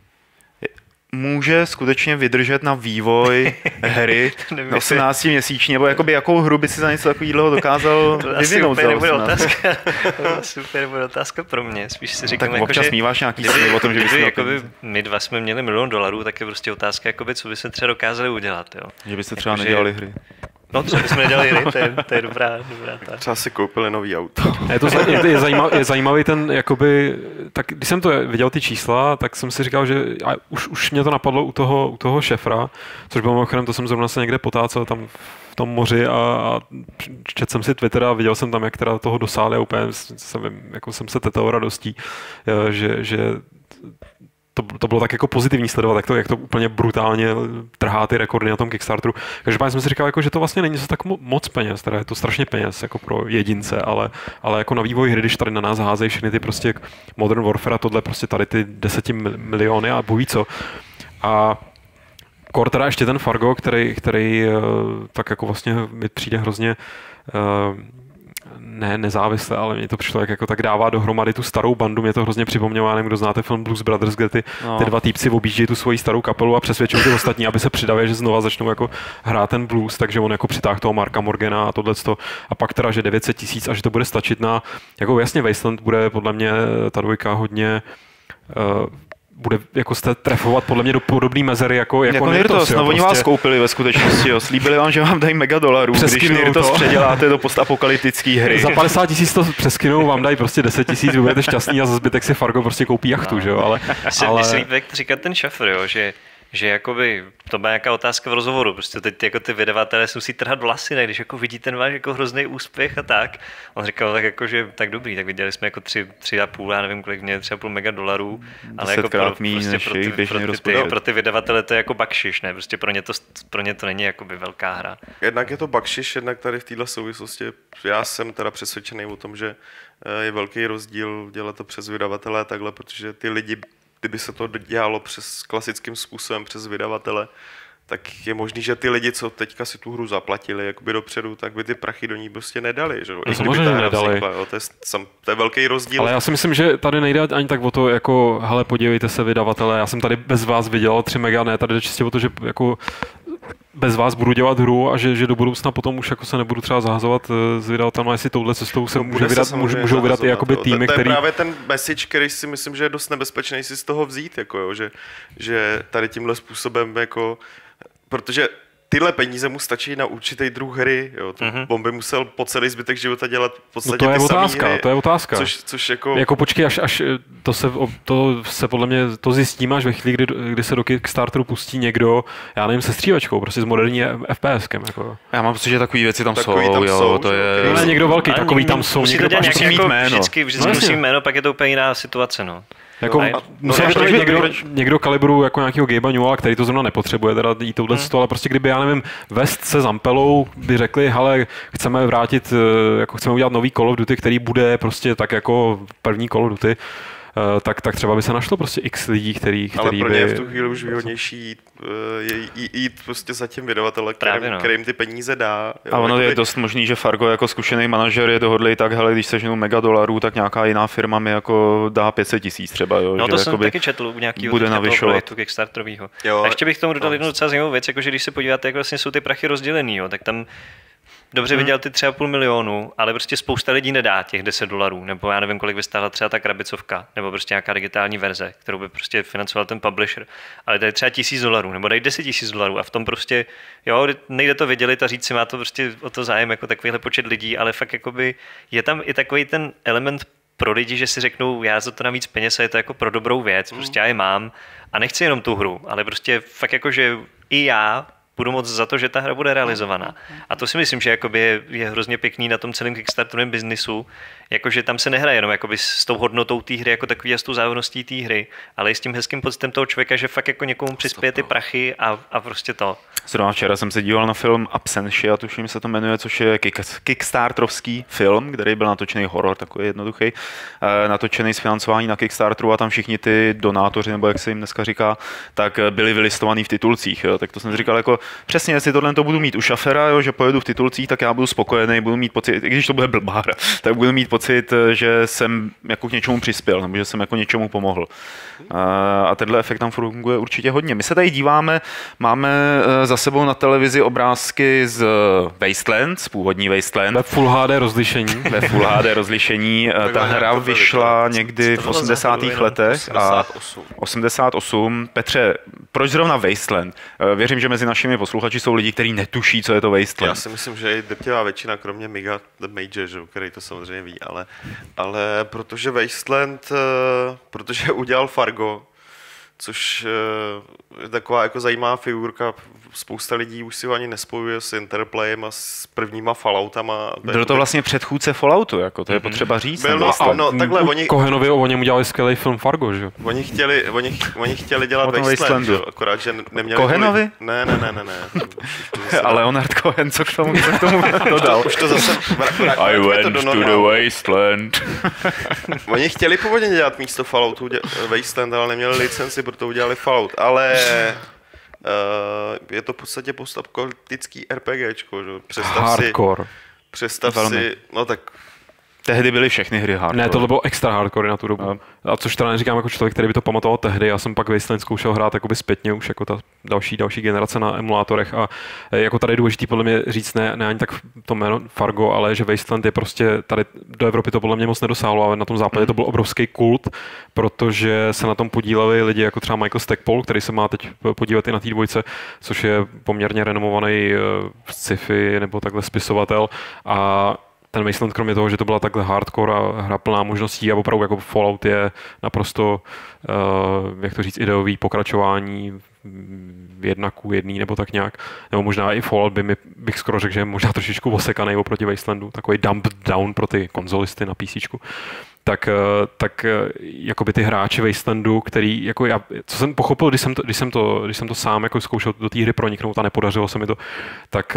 může skutečně vydržet na vývoj hry osmnáct měsíčně, nebo jakoby jakou hru by si za něco takového dokázal to vyvinout za osmnáct? To super bude otázka pro mě. Spíš si říkám, tak jako, občas že míváš nějaký sny o tom, že bys kdyby, jakoby, my dva jsme měli milion dolarů, tak je prostě otázka, jakoby, co by se třeba dokázali udělat. Jo? Že byste třeba jako, nedělali že... hry. No, třeba bychom nedělali hry, to je, to je dobrá, dobrá ta. Třeba si koupili nový auto. Je to je, je, zajímavý, je zajímavý ten, jakoby, tak když jsem to viděl ty čísla, tak jsem si říkal, že a už, už mě to napadlo u toho, u toho Šefra, což bylo mimochodem, to jsem zrovna se někde potácel tam v tom moři a, a četl jsem si Twitter a viděl jsem tam, jak teda toho dosáhli a úplně jsem, jako jsem se tetao radostí, že, že To, to bylo tak jako pozitivní sledovat, jak to, jak to úplně brutálně trhá ty rekordy na tom Kickstarteru. Každopádně jsem si říkal, jako, že to vlastně není tak moc peněz, teda je to strašně peněz jako pro jedince, ale, ale jako na vývoj hry, když tady na nás házejí všechny ty prostě Modern Warfare a tohle prostě tady ty deseti miliony a bojí co. A kor teda ještě ten Fargo, který, který tak jako vlastně mi přijde hrozně ne nezávisle, ale mě to přišlo, jak jako tak dává dohromady tu starou bandu. Mě to hrozně připomnělo, nevím, kdo znáte film Blues Brothers, kde ty, no. ty dva týpci objíždějí tu svoji starou kapelu a přesvědčují ty ostatní, aby se přidali, že znova začnou jako hrát ten blues, takže on jako přitáhl toho Marka Morgana a tohleto. A pak teda, že devět set tisíc a že to bude stačit na, jako jasně Wasteland bude podle mě ta dvojka hodně uh, bude jako jste trefovat podle mě do podobné mezery jako jako, jako Nirtos. Nirtos, no oni prostě... vás koupili ve skutečnosti, jo. Slíbili vám, že vám dají mega dolarů, když Nirtos to. předěláte do postapokalyptické hry. Za padesát tisíc to přeskynou, vám dají prostě deset tisíc, vy budete šťastný a za zbytek si Fargo prostě koupí jachtu, že jo, ale... ale... Mně se líbí, jak to říká ten Schafer, jo, že že jakoby, to byla nějaká otázka v rozhovoru, prostě teď jako ty vydavatelé si musí trhat vlasy, ne? Když jako vidí ten váš jako hrozný úspěch a tak. On říkal tak jako, že tak dobrý, tak viděli jsme jako tři, tři a půl, já nevím kolik mě, tři a půl mega dolarů, ale jako pro, prostě pro, ty, pro, ty, ty, pro ty vydavatele to je jako bakšiš, ne? Prostě pro ně to, pro ně to není jakoby velká hra. Jednak je to bakšiš, jednak tady v této souvislosti já jsem teda přesvědčený o tom, že je velký rozdíl dělat to přes vydavatele a takhle, protože ty lidi, kdyby se to dělalo přes klasickým způsobem přes vydavatele, tak je možný, že ty lidi, co teďka si tu hru zaplatili jakoby dopředu, tak by ty prachy do ní prostě nedali. Že? No, samozřejmě, že nedali. Vznikla, jo? To, je, sam, to je velký rozdíl. Ale já si myslím, že tady nejde ani tak o to, jako, hele, podívejte se vydavatele, já jsem tady bez vás vydělal tři mega, ne, tady jde čistě o to, že jako bez vás budu dělat hru a že, že do budoucna potom už jako se nebudu třeba zahazovat s vydavatelem, jestli touhle cestou se, no, může vydat, se může, můžou vydat i jakoby týmy, to, to který... je právě ten message, který si myslím, že je dost nebezpečný si z toho vzít, jako jo, že, že tady tímhle způsobem jako, protože tyhle peníze mu stačí na určitý druh hry, jo. Mm-hmm. On by musel po celý zbytek života dělat v podstatě no to je ty otázka, hry, to je otázka. Což, což jako... jako počkej, až, až to, se, to se podle mě to zjistíme až ve chvíli, kdy, kdy se do Kickstarteru pustí někdo, já nevím, se střívačkou, prostě s moderní FPSkem. Jako. Já mám pocit, že takový věci tam takový jsou, tam jo, jsou, to je... No, ne, někdo velký, takový tam jsou, musí někdo to dělat musí nějak mít jako jméno. Vždycky, vždycky no, musí jméno, pak je to úplně jiná situace, no. Jako, no, musí být no, někdo, někdo kalibru jako nějakého Gabe'a Newella, který to zrovna nepotřebuje, teda jít touhle hmm. ale prostě kdyby, já nevím, West se Zampelou by řekli, hele, chceme vrátit, jako chceme udělat nový Call of Duty, který bude prostě tak jako první Call of Duty, tak, tak třeba by se našlo prostě x lidí, který, který ale pro by... ně je v tu chvíli už výhodnější jít, jít, jít prostě za tím vydavatele, kterým, no. kterým ty peníze dá. Jo, a ono jakoby... je dost možný, že Fargo jako zkušený manažer je dohodlý tak, hele, když seženu mega dolarů, tak nějaká jiná firma mi jako dá pět set tisíc třeba. Jo, no to že jsem taky četl u nějakého projektu Kickstarterového. A ještě bych tomu dodal jednu docela zajímavou věc, jakože když se podíváte, jak vlastně jsou ty prachy rozdělený, jo, tak tam dobře vydělal ty tři a půl milionu, ale prostě spousta lidí nedá těch deset dolarů, nebo já nevím, kolik by stála třeba ta krabicovka, nebo prostě nějaká digitální verze, kterou by prostě financoval ten publisher, ale tady třeba tisíc dolarů, nebo dají deset tisíc dolarů a v tom prostě, jo, nejde to vydělit a říct si, má to prostě o to zájem jako takovýhle počet lidí, ale fakt jakoby je tam i takový ten element pro lidi, že si řeknou, já za to navíc peněz a je to jako pro dobrou věc, prostě já je mám a nechci jenom tu hru, ale prostě fakt jako, že i já budu moc za to, že ta hra bude realizovaná. A to si myslím, že jakoby je, je hrozně pěkný na tom celém Kickstarterovém biznisu, jakože tam se nehraje jenom jakoby s tou hodnotou té hry, jako takový a s tou závodností té hry, ale i s tím hezkým pocitem toho člověka, že fakt jako někomu přispěje ty prachy a, a prostě to. Zrovna včera jsem se díval na film Absentia, tuším se to jmenuje, což je kickstarterovský film, který byl natočený horor, takový jednoduchý, natočený z financování na Kickstarteru a tam všichni ty donátoři, nebo jak se jim dneska říká, tak byli vylistovaní v titulcích. Jo. Tak to jsem říkal jako přesně, jestli tohle to budu mít u šafera, jo, že pojedu v titulcích, tak já budu spokojený, budu mít pocit, i když to bude blbá hra, tak budu mít pocit, že jsem jako k něčemu přispěl, nebo že jsem jako něčemu pomohl. A tenhle efekt tam funguje určitě hodně. My se tady díváme, máme za sebou na televizi obrázky z Wasteland, z původní Wasteland. Ve Full H D rozlišení. Ve Full H D rozlišení. Ta hra vyšla někdy v osmdesátých letech a osmdesát osm. Petře, proč zrovna Wasteland? Věřím, že mezi našimi posluchači jsou lidi, kteří netuší, co je to Wasteland. Já si myslím, že je drtivá většina, kromě Miga the Major, že, který to samozřejmě ví, ale, ale protože Wasteland, protože udělal Fargo, což je taková jako zajímavá figurka. Spousta lidí už si ho ani nespojuje s Interplayem a s prvníma Falloutama. Byl to vlastně předchůdce Falloutu, jako to je potřeba říct. Byl, no, a, no, takhle, oni, Kohenovi o něm udělali skvělý film Fargo, že? Oni chtěli, oni, oni chtěli dělat Wasteland, že? Akorát, že neměli... Kohenovi? Kvůli... Ne, ne, ne, ne, ne. A Leonard Cohen, co k tomu, co k tomu dodal? Už to zase... I went to the Wasteland. Oni chtěli původně dělat místo Falloutu Wasteland, ale neměli licenci, proto udělali Fallout, ale... Uh, je to v podstatě postapokalyptický RPGčko, že? Představ hardcore. Si, představ Velmi. si, no tak... Tehdy byly všechny hry hardcore. Ne, tohle bylo extra hardcore na tu dobu. No. A což teda neříkám jako člověk, který by to pamatoval tehdy. Já jsem pak Wasteland zkoušel hrát jakoby zpětně už jako ta další, další generace na emulátorech a jako tady je důležitý podle mě říct ne, ne ani tak to jméno Fargo, ale že Wasteland je prostě tady do Evropy to podle mě moc nedosáhlo, ale na tom západě to byl obrovský kult, protože se na tom podíleli lidi jako třeba Michael Stackpole, který se má teď podívat i na té dvojce, což je poměrně renomovaný sci-fi nebo takhle spisovatel a ten Wasteland, kromě toho, že to byla takhle hardcore a hra plná možností a opravdu jako Fallout je naprosto, uh, jak to říct, ideový pokračování jedna ku jedný nebo tak nějak, nebo možná i Fallout by mi, bych skoro řekl, že je možná trošičku osekanej oproti Wastelandu, takový dump down pro ty konzolisty na PCčku. Tak, tak jakoby ty hráči Wastelandu, který, jako já, co jsem pochopil, když jsem to, když jsem to, když jsem to sám jako zkoušel do té hry proniknout a nepodařilo se mi to, tak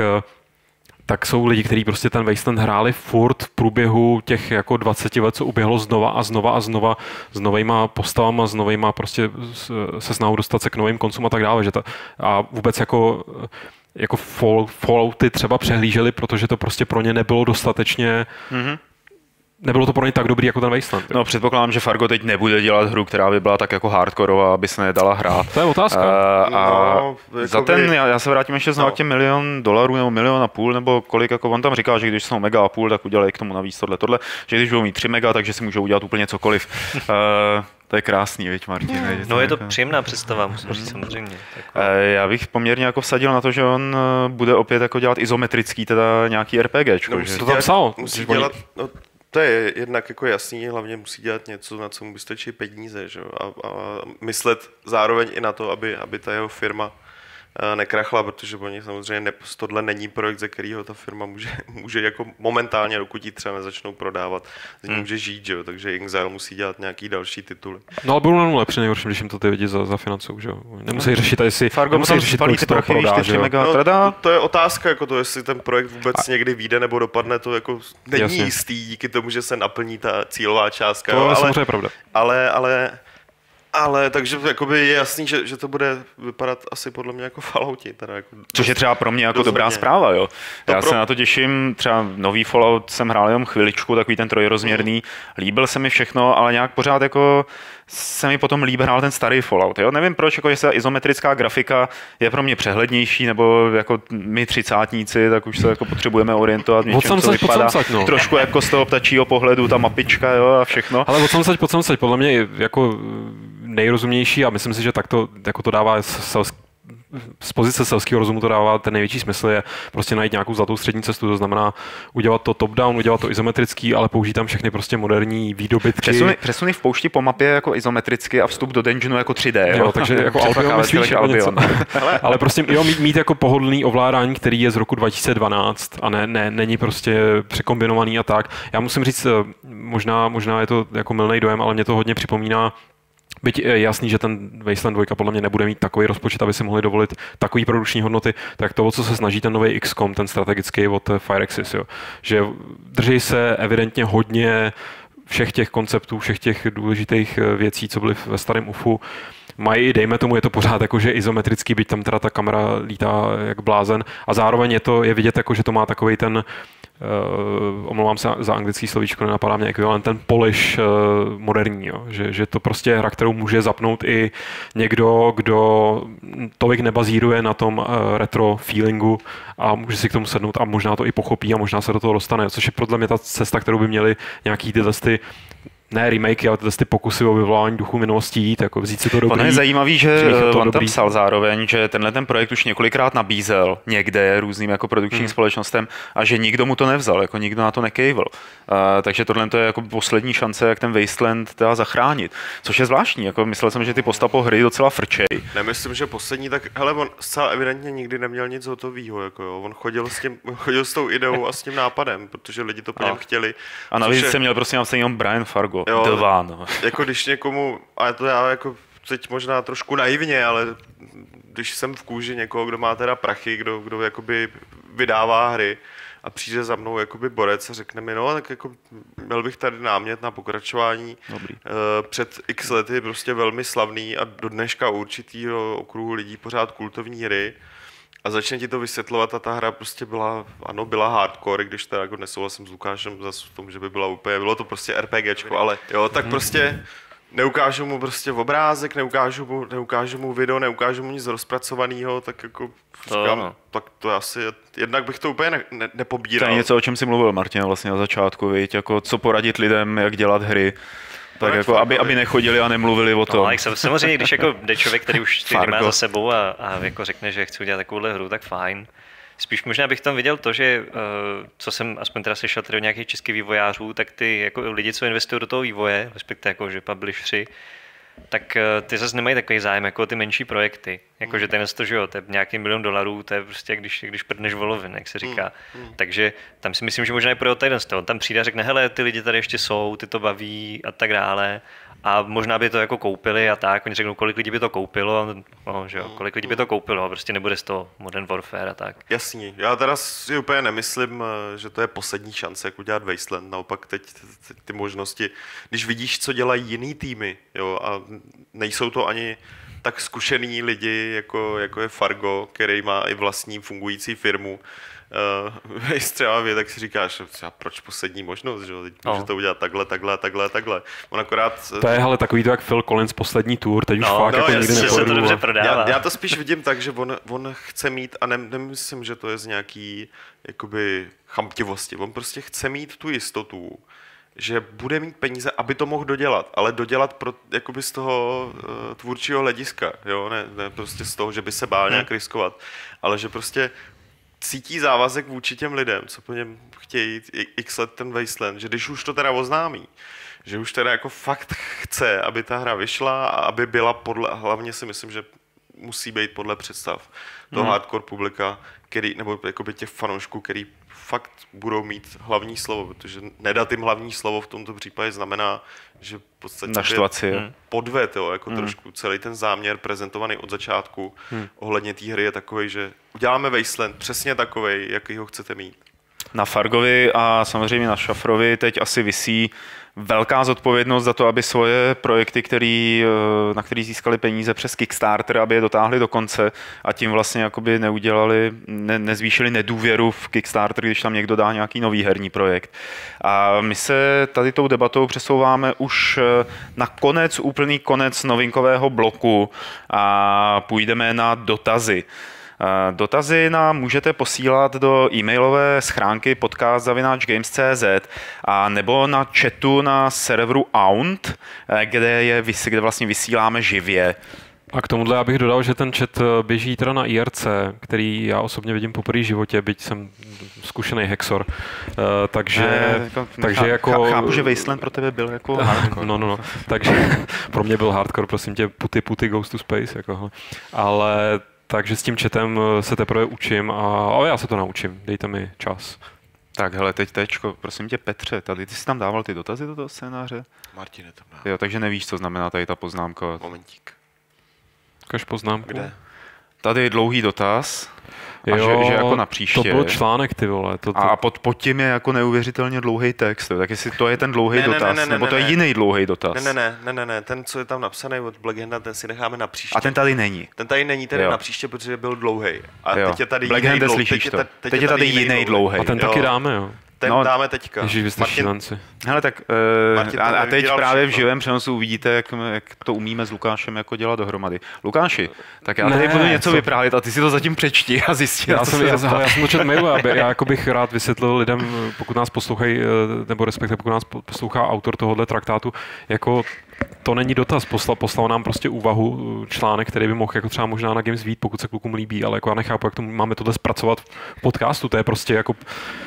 tak jsou lidi, kteří prostě ten Wasteland hráli furt v průběhu těch jako dvacet let, co uběhlo znova a znova a znova s novejma postavama, s novejma prostě se snahou dostat se k novým koncům a tak dále. Že ta, a vůbec jako, jako fall, Fallouty třeba přehlíželi, protože to prostě pro ně nebylo dostatečně mm-hmm. Nebylo to pro ně tak dobrý jako ten Wasteland. No, předpokládám, že Fargo teď nebude dělat hru, která by byla tak jako hardkorová, aby se nedala hrát. To je otázka. Uh, a no, za ten, já, já se vrátím ještě znovu no. k těm milion dolarů nebo milion a půl, nebo kolik, jako on tam říká, že když jsou mega a půl, tak udělají k tomu navíc tohle, tohle, že když budou mít tři mega, takže si můžou udělat úplně cokoliv. Uh, to je krásný, viď, Martin? No, no je to jako příjemná představa, musím říct samozřejmě. Uh, já bych poměrně jako vsadil na to, že on bude opět jako dělat izometrický, teda nějaký RPGčko. No, že? To tam psal. Musí dělat, no, to je jednak jako jasný, hlavně musí dělat něco, na co mu vystačí peníze, že? A, a myslet zároveň i na to, aby, aby ta jeho firma nekrachla, protože oni samozřejmě ne, tohle není projekt, ze kterého ta firma může, může jako momentálně, dokud ji třeba nezačnou prodávat, z ní může žít, že jo? Takže Inxile musí dělat nějaký další tituly. No ale budou na nule při nejhorším, když jim to ty lidi za, za financou, že jo? Nemusí řešit, jestli Fargo musí řešit, kolik se toho prodá, že jo? No, to, to je otázka, jako to, jestli ten projekt vůbec a... někdy vyjde nebo dopadne, to jako není jasně jistý díky tomu, že se naplní ta cílová částka. To jo? je ale, samozřejmě pravda. Ale, ale Ale takže jakoby je jasný, že, že to bude vypadat asi podle mě jako Fallouti. Teda jako což je třeba pro mě jako dobrá zpráva, jo. Já pro... se na to těším, třeba nový Fallout jsem hrál jenom chviličku, takový ten trojrozměrný, líbil se mi všechno, ale nějak pořád jako se mi potom líbil hrál ten starý Fallout, jo. Nevím proč, jako jestli izometrická grafika je pro mě přehlednější, nebo jako my třicátníci, tak už se jako potřebujeme orientovat v něčem, co vypadá no. trošku jako z toho ptačího pohledu, ta mapička, jo, a všechno. Ale odsamsaď, podsamsaď, podle mě jako nejrozumnější a myslím si, že tak to, jako to dává selsk, z pozice selského rozumu to dává ten největší smysl je prostě najít nějakou zlatou střední cestu, to znamená udělat to top-down, udělat to izometrický, ale použít tam všechny prostě moderní výdobytky. Přesuny, přesuny v poušti po mapě jako izometricky a vstup do dungeonu jako tři dé. Jo, takže jako Albion myslíš jako Albion. ale, ale prostě jo, mít, mít jako pohodlný ovládání, který je z roku dva tisíce dvanáct a ne, ne, není prostě překombinovaný a tak. Já musím říct, možná, možná je to jako mylnej dojem, ale mě to hodně připomíná. Byť je jasný, že ten Wasteland dva podle mě nebude mít takový rozpočet, aby si mohli dovolit takový produkční hodnoty, tak to, o co se snaží ten nový X COM, ten strategický od Firaxis, jo. Že drží se evidentně hodně všech těch konceptů, všech těch důležitých věcí, co byly ve starém U F U. Mají, dejme tomu, je to pořád jako, že izometrický, byť tam teda ta kamera lítá jak blázen a zároveň je to, je vidět jako, že to má takový ten Uh, omlouvám se za anglický slovíčko, nenapadá mě ekvivalent, ten polish uh, moderní, jo. Že, že to prostě je hra, kterou může zapnout i někdo, kdo tolik nebazíruje na tom uh, retro feelingu a může si k tomu sednout a možná to i pochopí a možná se do toho dostane, což je podle mě ta cesta, kterou by měli nějaký tyhle ty ne remakey, ale ty pokusy o vyvolání duchu minulosti jít, jako vzít si to dobrý. Ono je zajímavý, že on tam psal zároveň, že tenhle ten projekt už několikrát nabízel někde různým jako produkčním hmm. společnostem a že nikdo mu to nevzal, jako nikdo na to nekejvil. Uh, takže tohle to je jako poslední šance, jak ten Wasteland teda zachránit. Což je zvláštní, jako myslel jsem, že ty postapo hry docela frčej. Nemyslím, že poslední, tak hele, on zcela evidentně nikdy neměl nic hotovýho, jako jo. On chodil s tím, chodil s tou ideou a s tím nápadem, protože lidi to po něm chtěli. A navíc jsem měl prostě napsaný jenom Brian Fargo. Jo, Deván. Jako když někomu, a to já jako teď možná trošku naivně, ale když jsem v kůži někoho, kdo má teda prachy, kdo, kdo jakoby vydává hry a přijde za mnou jakoby borec a řekne mi, no tak jako měl bych tady námět na pokračování. Dobrý. Před x lety prostě velmi slavný a do dneška určitýho okruhu lidí pořád kultovní hry. A začne ti to vysvětlovat a ta hra prostě byla, ano, byla hardcore, když teda jako nesouhlasím s Lukášem zase v tom, že by byla úplně, bylo to prostě RPGčko, ale jo, tak prostě neukážu mu prostě obrázek, neukážu mu, neukážu mu video, neukážu mu nic rozpracovaného, tak jako říkám, no. tak to asi, jednak bych to úplně ne, ne, nepobíral. To je něco, o čem jsi mluvil, Martin, vlastně na začátku, viď, jako co poradit lidem, jak dělat hry. Tak jako, aby, aby nechodili a nemluvili o tom. No, samozřejmě, když jako jde člověk, který už ty hry má za sebou a, a jako řekne, že chci udělat takovouhle hru, tak fajn. Spíš možná bych tam viděl to, že co jsem aspoň teda slyšel tady od nějakých českých vývojářů, tak ty jako lidi, co investují do toho vývoje, respektive jako, že publishři, tak ty zase nemají takový zájem jako ty menší projekty. Jakože ten to, že jo, to je nějaký milion dolarů, to je prostě když, když prdneš volovin, jak se říká. Mm, mm. Takže tam si myslím, že možná je pro ten z toho. Tam přijde a řekne, hele, ty lidi tady ještě jsou, ty to baví a tak dále. A možná by to jako koupili a tak, oni řeknou, kolik lidí by to koupilo, no, že jo, kolik lidí by to koupilo, a prostě nebude z toho Modern Warfare a tak. Jasný, já teda si úplně nemyslím, že to je poslední šance, jak udělat Wasteland, naopak teď, teď ty možnosti, když vidíš, co dělají jiný týmy, jo, a nejsou to ani tak zkušený lidi, jako, jako je Fargo, který má i vlastní fungující firmu, Uh, třeba vě, tak si říkáš, třeba proč poslední možnost, že teď může no. to udělat takhle, takhle, takhle, takhle. On akorát... To je ale takový to, jak Phil Collins poslední tour, teď už no, fakt no, jako nikdy nepovedu. Já, já to spíš vidím tak, že on, on chce mít, a ne, nemyslím, že to je z nějaký jakoby chamtivosti, on prostě chce mít tu jistotu, že bude mít peníze, aby to mohl dodělat, ale dodělat pro, jakoby z toho uh, tvůrčího hlediska, jo, ne, ne prostě z toho, že by se bál hmm. nějak riskovat, ale že prostě cítí závazek vůči těm lidem, co po něm chtějí x let ten Wasteland, že když už to teda oznámí, že už teda jako fakt chce, aby ta hra vyšla a aby byla podle, hlavně si myslím, že musí být podle představ toho mm. hardcore publika, který, nebo jakoby těch fanoušků, který fakt budou mít hlavní slovo, protože nedat jim hlavní slovo v tomto případě znamená, že v podstatě naštvaci, podved, jo, jako mm. trošku celý ten záměr prezentovaný od začátku mm. ohledně té hry je takovej, že uděláme Wasteland přesně takovej, jaký ho chcete mít. Na Fargovi a samozřejmě na Šafrovi teď asi visí velká zodpovědnost za to, aby svoje projekty, který, na který získali peníze přes Kickstarter, aby je dotáhli do konce a tím vlastně jakoby neudělali, ne, nezvýšili nedůvěru v Kickstarter, když tam někdo dá nějaký nový herní projekt. A my se tady tou debatou přesouváme už na konec, úplný konec novinkového bloku a půjdeme na dotazy. Dotazy nám můžete posílat do e-mailové schránky podcast zavináč games tečka cé zet a nebo na chatu na serveru Aunt, kde, je, kde vlastně vysíláme živě. A k tomuhle já bych dodal, že ten chat běží teda na I R C, který já osobně vidím poprvé v životě, byť jsem zkušený hexor. Uh, takže, ne, jako, takže chá, jako... Chápu, že Wasteland pro tebe byl jako hardcore. No, no, no. Takže pro mě byl hardcore, prosím tě, puty, puty, goes to space. Jako, ale takže s tím chatem se teprve učím, a, ale já se to naučím, dejte mi čas. Tak hele, teď tečko, prosím tě Petře, tady ty jsi tam dával ty dotazy do toho scénáře? Martine tam dával. Jo, takže nevíš, co znamená tady ta poznámka. Momentík. Ukaž poznámku. Kde? Tady je dlouhý dotaz. A jo, že, že jako na příště. To byl článek, ty vole. To, to... A pod, pod tím je jako neuvěřitelně dlouhý text. Tak jestli to je ten dlouhý ne, dotaz, ne, ne, ne, nebo to ne, je ne. jiný dlouhý dotaz. Ne, ne, ne, ne, ne, ne, ten, co je tam napsaný od Black Handa, ten si necháme na příště. A ten tady není. Ten tady není, ten je na příště, protože byl dlouhý. A jo. teď je tady Black jiný dlouhý. Slyšíš to. Teď, teď, teď je tady jiný dlouhý. A ten taky dáme, jo. Ten no, dáme teďka. Ježiš, vy jste šílenci. Hele, tak uh, a, a teď právě v živém přenosu uvidíte, jak, jak to umíme s Lukášem jako dělat dohromady. Lukáši, tak já tady ne, budu něco co? vyprávět a ty si to zatím přečti a zjistí. Já, jsem, já, já jsem to četl mailu, já, já jako bych rád vysvětlil lidem, pokud nás poslouchají, nebo respektive pokud nás poslouchá autor tohohle traktátu, jako to není dotaz, poslal, poslal nám prostě úvahu, článek, který by mohl jako třeba možná na Games vyjít, pokud se klukům líbí, ale jako já nechápu, jak to máme tohle zpracovat v podcastu, to je prostě jako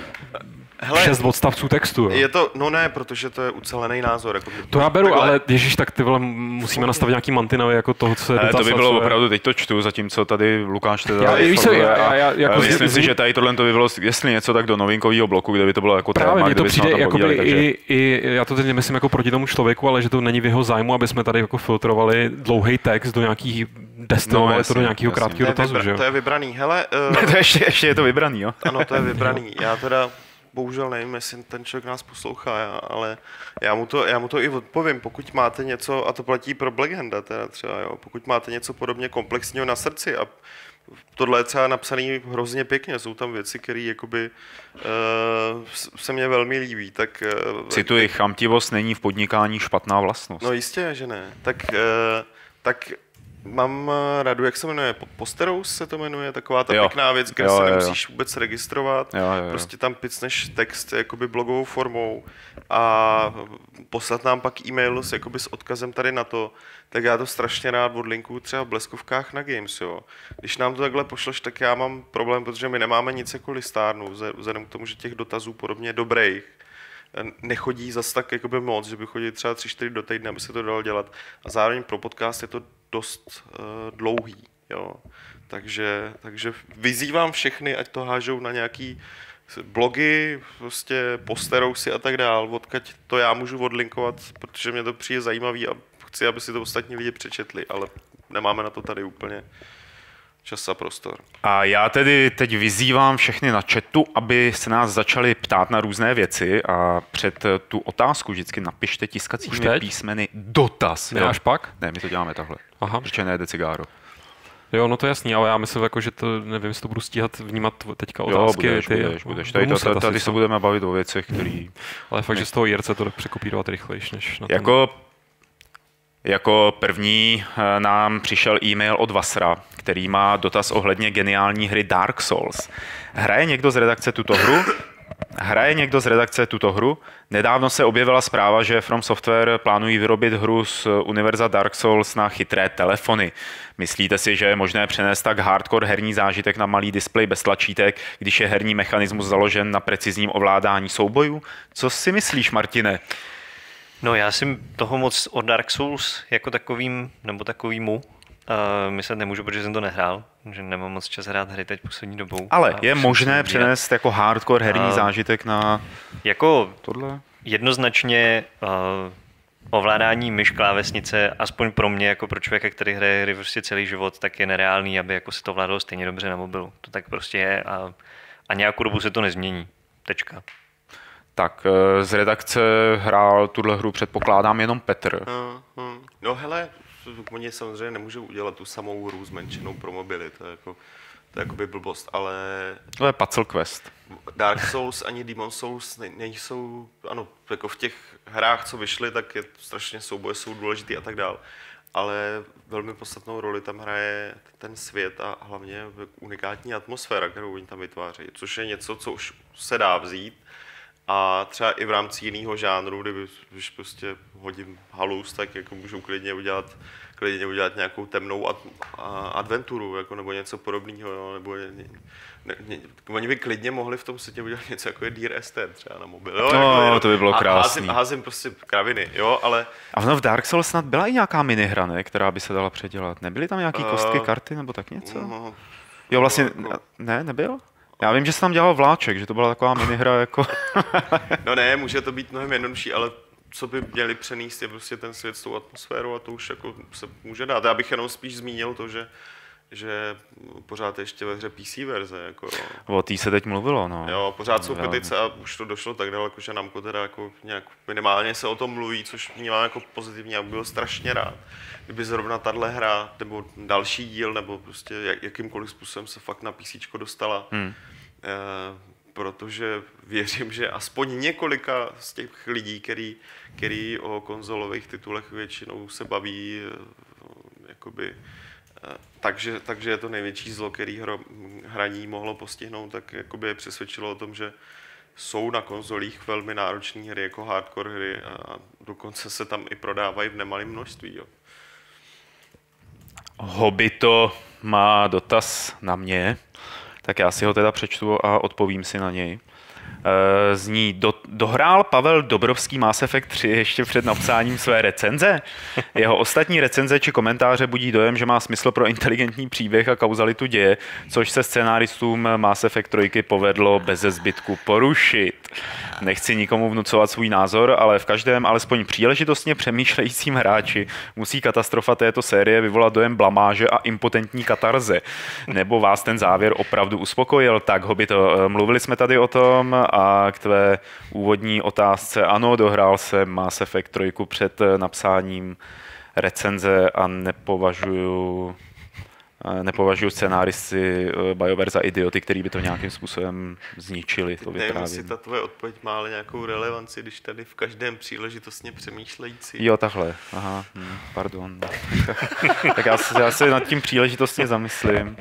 Hele, šest odstavců textu. Jo. Je to, no ne, protože to je ucelený názor. Jako, to já beru, takhle... ale ježíš, tak ty vole, musíme nastavit nějaký mantinely jako toho, co je dotaz. To by bylo je... opravdu, teď to čtu, zatímco tady Lukáš teda... Já, víš co, já, já, jako myslím si, že tady tohle to by bylo, jestli něco, tak do novinkového bloku, kde by to bylo jako právě téma, mně to přijde, jako povídali, by takže... i, i, já to teď nemyslím jako proti tomu člověku, ale že to není v jeho zájmu, aby jsme tady jako filtrovali dlouhý text do nějakých destilovali no, to do nějakého krátkého dotazu, vybra, že jo? To je vybraný, hele... Uh... to ještě, ještě je to vybraný, jo? Ano, to je vybraný, já teda... Bohužel nevím, jestli ten člověk nás poslouchá, ale já mu, to, já mu to i odpovím. Pokud máte něco, a to platí pro Black Handa teda třeba, jo, pokud máte něco podobně komplexního na srdci a tohle je třeba napsaný hrozně pěkně, jsou tam věci, které jakoby uh, se mně velmi líbí, tak... Uh, Cituji, chamtivost není v podnikání špatná vlastnost. No jistě, že ne. Tak, uh, tak mám radu, jak se jmenuje, Posterous se to jmenuje, taková ta jo. pěkná věc, kde jo, se jo, nemusíš jo. vůbec registrovat, Jo, jo, jo. prostě tam picneš text jakoby blogovou formou a poslat nám pak e-mail s, jakoby s odkazem tady na to, tak já to strašně rád odlinkuju třeba v bleskovkách na Games, jo. Když nám to takhle pošleš, tak já mám problém, protože my nemáme nic jako listárnu, vzhledem k tomu, že těch dotazů podobně dobrých nechodí zas tak jakoby moc, že by chodili třeba tři čtyři do týdne, aby se to dalo dělat. A zároveň pro podcast je to dost uh, dlouhý. Jo. Takže, takže vyzývám všechny, ať to hážou na nějaký blogy, prostě Posterousy a tak dál, odkud to já můžu odlinkovat, protože mě to přijde zajímavý a chci, aby si to ostatní lidi přečetli, ale nemáme na to tady úplně čas a prostor. A já tedy teď vyzývám všechny na chatu, aby se nás začali ptát na různé věci a před tu otázku vždycky napište tiskacími písmeny dotaz. Ne, až pak? Ne, my to děláme takhle. Aha. Protože nejde cigáro. Jo, no to je jasný, ale já myslím, jako, že to, nevím, jestli to budu stíhat vnímat teďka otázky. Jo, budeš, ty, budeš, budeš. Tady, to, tady, tady se budeme bavit o věcech, který... Ale fakt, ne. že z toho I R C to jde překopírovat rychlejš, než na tom. Jako, jako první nám přišel e-mail od Vasra, který má dotaz ohledně geniální hry Dark Souls. Hraje někdo z redakce tuto hru? Hraje někdo z redakce tuto hru? Nedávno se objevila zpráva, že From Software plánují vyrobit hru z univerza Dark Souls na chytré telefony. Myslíte si, že je možné přenést tak hardcore herní zážitek na malý displej bez tlačítek, když je herní mechanismus založen na precizním ovládání soubojů? Co si myslíš, Martine? No já si toho moc o Dark Souls jako takovým, nebo takovýmu uh, myslet nemůžu, protože jsem to nehrál, že nemám moc čas hrát hry teď poslední dobou. Ale je možné přenést jako hardcore herní uh, zážitek na jako tohle? Jednoznačně uh, ovládání myš klávesnice, aspoň pro mě, jako pro člověka, který hraje hry prostě celý život, tak je nereálný, aby jako se to vládalo stejně dobře na mobilu. To tak prostě je a, a nějakou dobu se to nezmění. Tečka. Tak z redakce hrál tuhle hru, předpokládám, jenom Petr. Hmm, hmm. No hele, oni samozřejmě nemůžou udělat tu samou hru zmenšenou pro mobily, to je jako, to je jakoby blbost, ale... To je Puzzle Quest. Dark Souls ani Demon Souls ne, nejsou, ano, jako v těch hrách, co vyšly, tak je strašně souboje jsou důležitý a tak dál, ale velmi podstatnou roli tam hraje ten svět a hlavně unikátní atmosféra, kterou oni tam vytvářejí, což je něco, co už se dá vzít. A třeba i v rámci jiného žánru, kdyby, když prostě hodím halus, tak jako můžu klidně udělat, klidně udělat nějakou temnou ad, a, adventuru, jako, nebo něco podobného. Jo, nebo ne, ne, ne, oni by klidně mohli v tom světě udělat něco jako je Dear Esther třeba na mobil. Jo, no, jako, to by bylo krásný. A házím, házím prostě kraviny, jo, ale... A v Dark Souls snad byla i nějaká minihra, ne, která by se dala předělat. Nebyly tam nějaký kostky, karty nebo tak něco? No, jo, vlastně, no, jako... ne, nebyl? Já vím, že se tam dělal vláček, že to byla taková minihra jako... No ne, může to být mnohem jednodušší, ale co by měli přenést je prostě ten svět s tou atmosférou a to už jako se může dát. Já bych jenom spíš zmínil to, že že pořád ještě ve hře P C verze. Jako, o té se teď mluvilo, no. Jo, pořád jsou petice a už to došlo tak daleko, že Namco teda jako nějak minimálně se o tom mluví, což vnímám jako pozitivně a byl strašně rád. Kdyby zrovna tahle hra, nebo další díl, nebo prostě jak, jakýmkoliv způsobem se fakt na PCčko dostala, hmm. eh, protože věřím, že aspoň několika z těch lidí, který, který o konzolových titulech většinou se baví, eh, jakoby, Takže, takže je to největší zlo, který hro, hraní mohlo postihnout, tak jakoby je přesvědčilo o tom, že jsou na konzolích velmi náročné hry jako hardcore hry a dokonce se tam i prodávají v nemalém množství. Jo. Hobito má dotaz na mě, tak já si ho teda přečtu a odpovím si na něj. Zní, do, dohrál Pavel Dobrovský Mass Effect tři ještě před napsáním své recenze? Jeho ostatní recenze či komentáře budí dojem, že má smysl pro inteligentní příběh a kauzalitu děje, což se scénáristům Mass Effect tři povedlo beze zbytku porušit. Nechci nikomu vnucovat svůj názor, ale v každém alespoň příležitostně přemýšlejícím hráči musí katastrofa této série vyvolat dojem blamáže a impotentní katarze. Nebo vás ten závěr opravdu uspokojil? Tak, Hobito, mluvili jsme tady o tom a k tvé úvodní otázce. Ano, dohrál jsem Mass Effect tři před napsáním recenze a nepovažuju nepovažuji scenáristy BioWare za idioty, který by to nějakým způsobem zničili. To nevím, jestli ta tvoje odpověď má ale nějakou relevanci, když tady v každém příležitostně přemýšlející. Jo, takhle. Aha, hm, pardon. Tak já se, já se nad tím příležitostně zamyslím.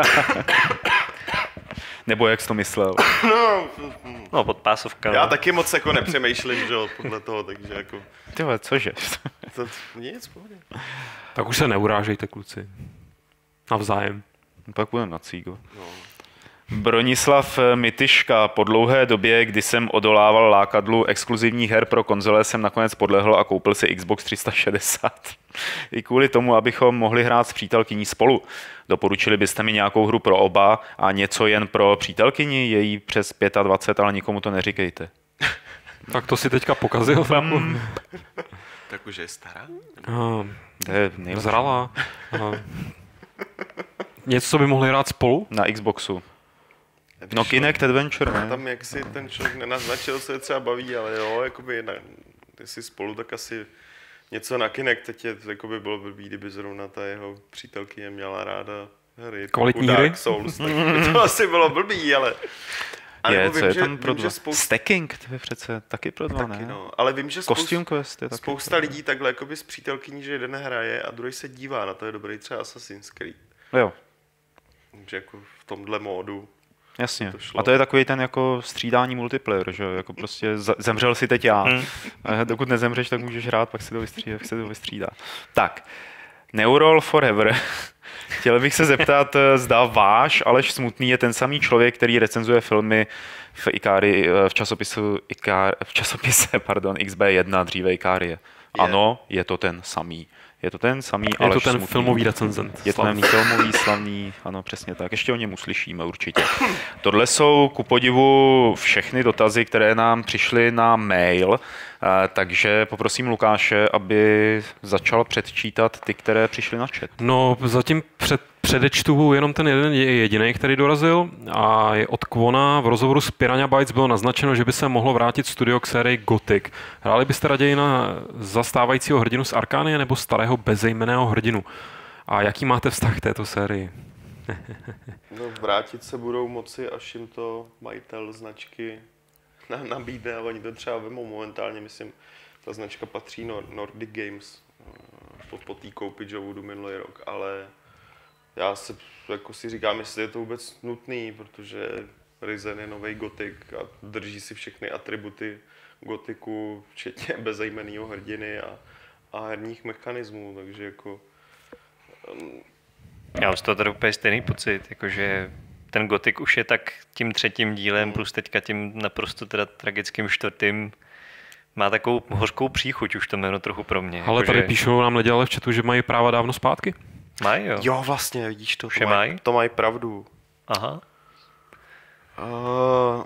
Nebo jak jsi to myslel? No, no podpásovka. Já no. taky moc jako nepřemýšlím, že jo, podle toho, takže jako... Tyhle, cože? To nic, pohodě. Tak už se neurážejte, kluci. Navzájem. Pak budeme na cígo. No. Bronislav Mytyška. Po dlouhé době, kdy jsem odolával lákadlu exkluzivních her pro konzole, jsem nakonec podlehl a koupil si Xbox tři sta šedesát. I kvůli tomu, abychom mohli hrát s přítelkyní spolu. Doporučili byste mi nějakou hru pro oba a něco jen pro přítelkyni? Je jí přes dvacet pět, ale nikomu to neříkejte. Tak to si teďka pokazil. Bam. Tak už je stará? Uh, To je nejlepší. zralá. Uh, něco, co by mohli hrát spolu? Na Xboxu. No Kinect Adventure, ne? Tam jak si ten člověk nenaznačil, co je třeba baví, ale jo, jakoby na, jestli spolu, tak asi něco na Kinect. Teď je, jakoby bylo blbý, kdyby zrovna ta jeho přítelkyně měla ráda hry. Kvalitní Dark hry? Souls, tak by to asi bylo blbý, ale... ale Je, jako co vím, je že, tam pro vím, dva? že spousta, Stacking, to je přece taky pro dva, taky, ne? no, ale vím, že spousta, Costume Quest je taky. spousta lidí takhle jakoby s přítelkyní, že jeden hraje a druhý se dívá na to, je dobrý třeba Assassin's Creed. Jo, Že jako v tomhle módu. jasně. To šlo. A to je takový ten jako střídání multiplayer, že jo? Jako prostě za- zemřel si teď já. Hmm. A dokud nezemřeš, tak můžeš hrát, pak se to vystřídá, pak se to vystřídá. Tak, Neuroll Forever. Chtěl bych se zeptat, zda váš Aleš Smutný je ten samý člověk, který recenzuje filmy v Ikari, v časopisu Ikar, v časopise, pardon, X B jedna, dříve Ikarie. Ano, je to ten samý. Je to ten samý Je Aleš to ten Smutný. filmový recenzent. Je to ten filmový, slavný, ano, přesně tak. Ještě o něm uslyšíme určitě. Tohle jsou ku podivu všechny dotazy, které nám přišly na mail, eh, takže poprosím Lukáše, aby začal předčítat ty, které přišly na chat. No, zatím před, předečtu jenom ten jeden je jediný, který dorazil a je od Kvona. V rozhovoru s Piranha Bytes bylo naznačeno, že by se mohlo vrátit studio k sérii Gothic. Hráli byste raději na zastávajícího hrdinu z Arkánie nebo starého bezejmenného hrdinu? A jaký máte vztah k této sérii? No, vrátit se budou moci, až jim to majitel značky na- nabídne a oni to třeba vemou momentálně, myslím, ta značka patří Nor- Nordic Games eh, po, po té koupi Jovoodu minulý rok, ale já se jako si říkám, jestli je to vůbec nutný, protože Risen je nový Gothic a drží si všechny atributy Gothicu, včetně bezejmenného hrdiny a, a herních mechanismů, takže jako Já mám z toho tady úplně stejný pocit, jakože ten Gothic už je tak tím třetím dílem plus teďka tím naprosto teda tragickým čtvrtým má takovou hořkou příchuť už to jméno trochu pro mě. Ale tady píšou nám lidi ale v chatu, že mají práva dávno zpátky. Mají, jo. jo, vlastně, vidíš to, Už to je mají, mají? to mají pravdu. Aha. Uh,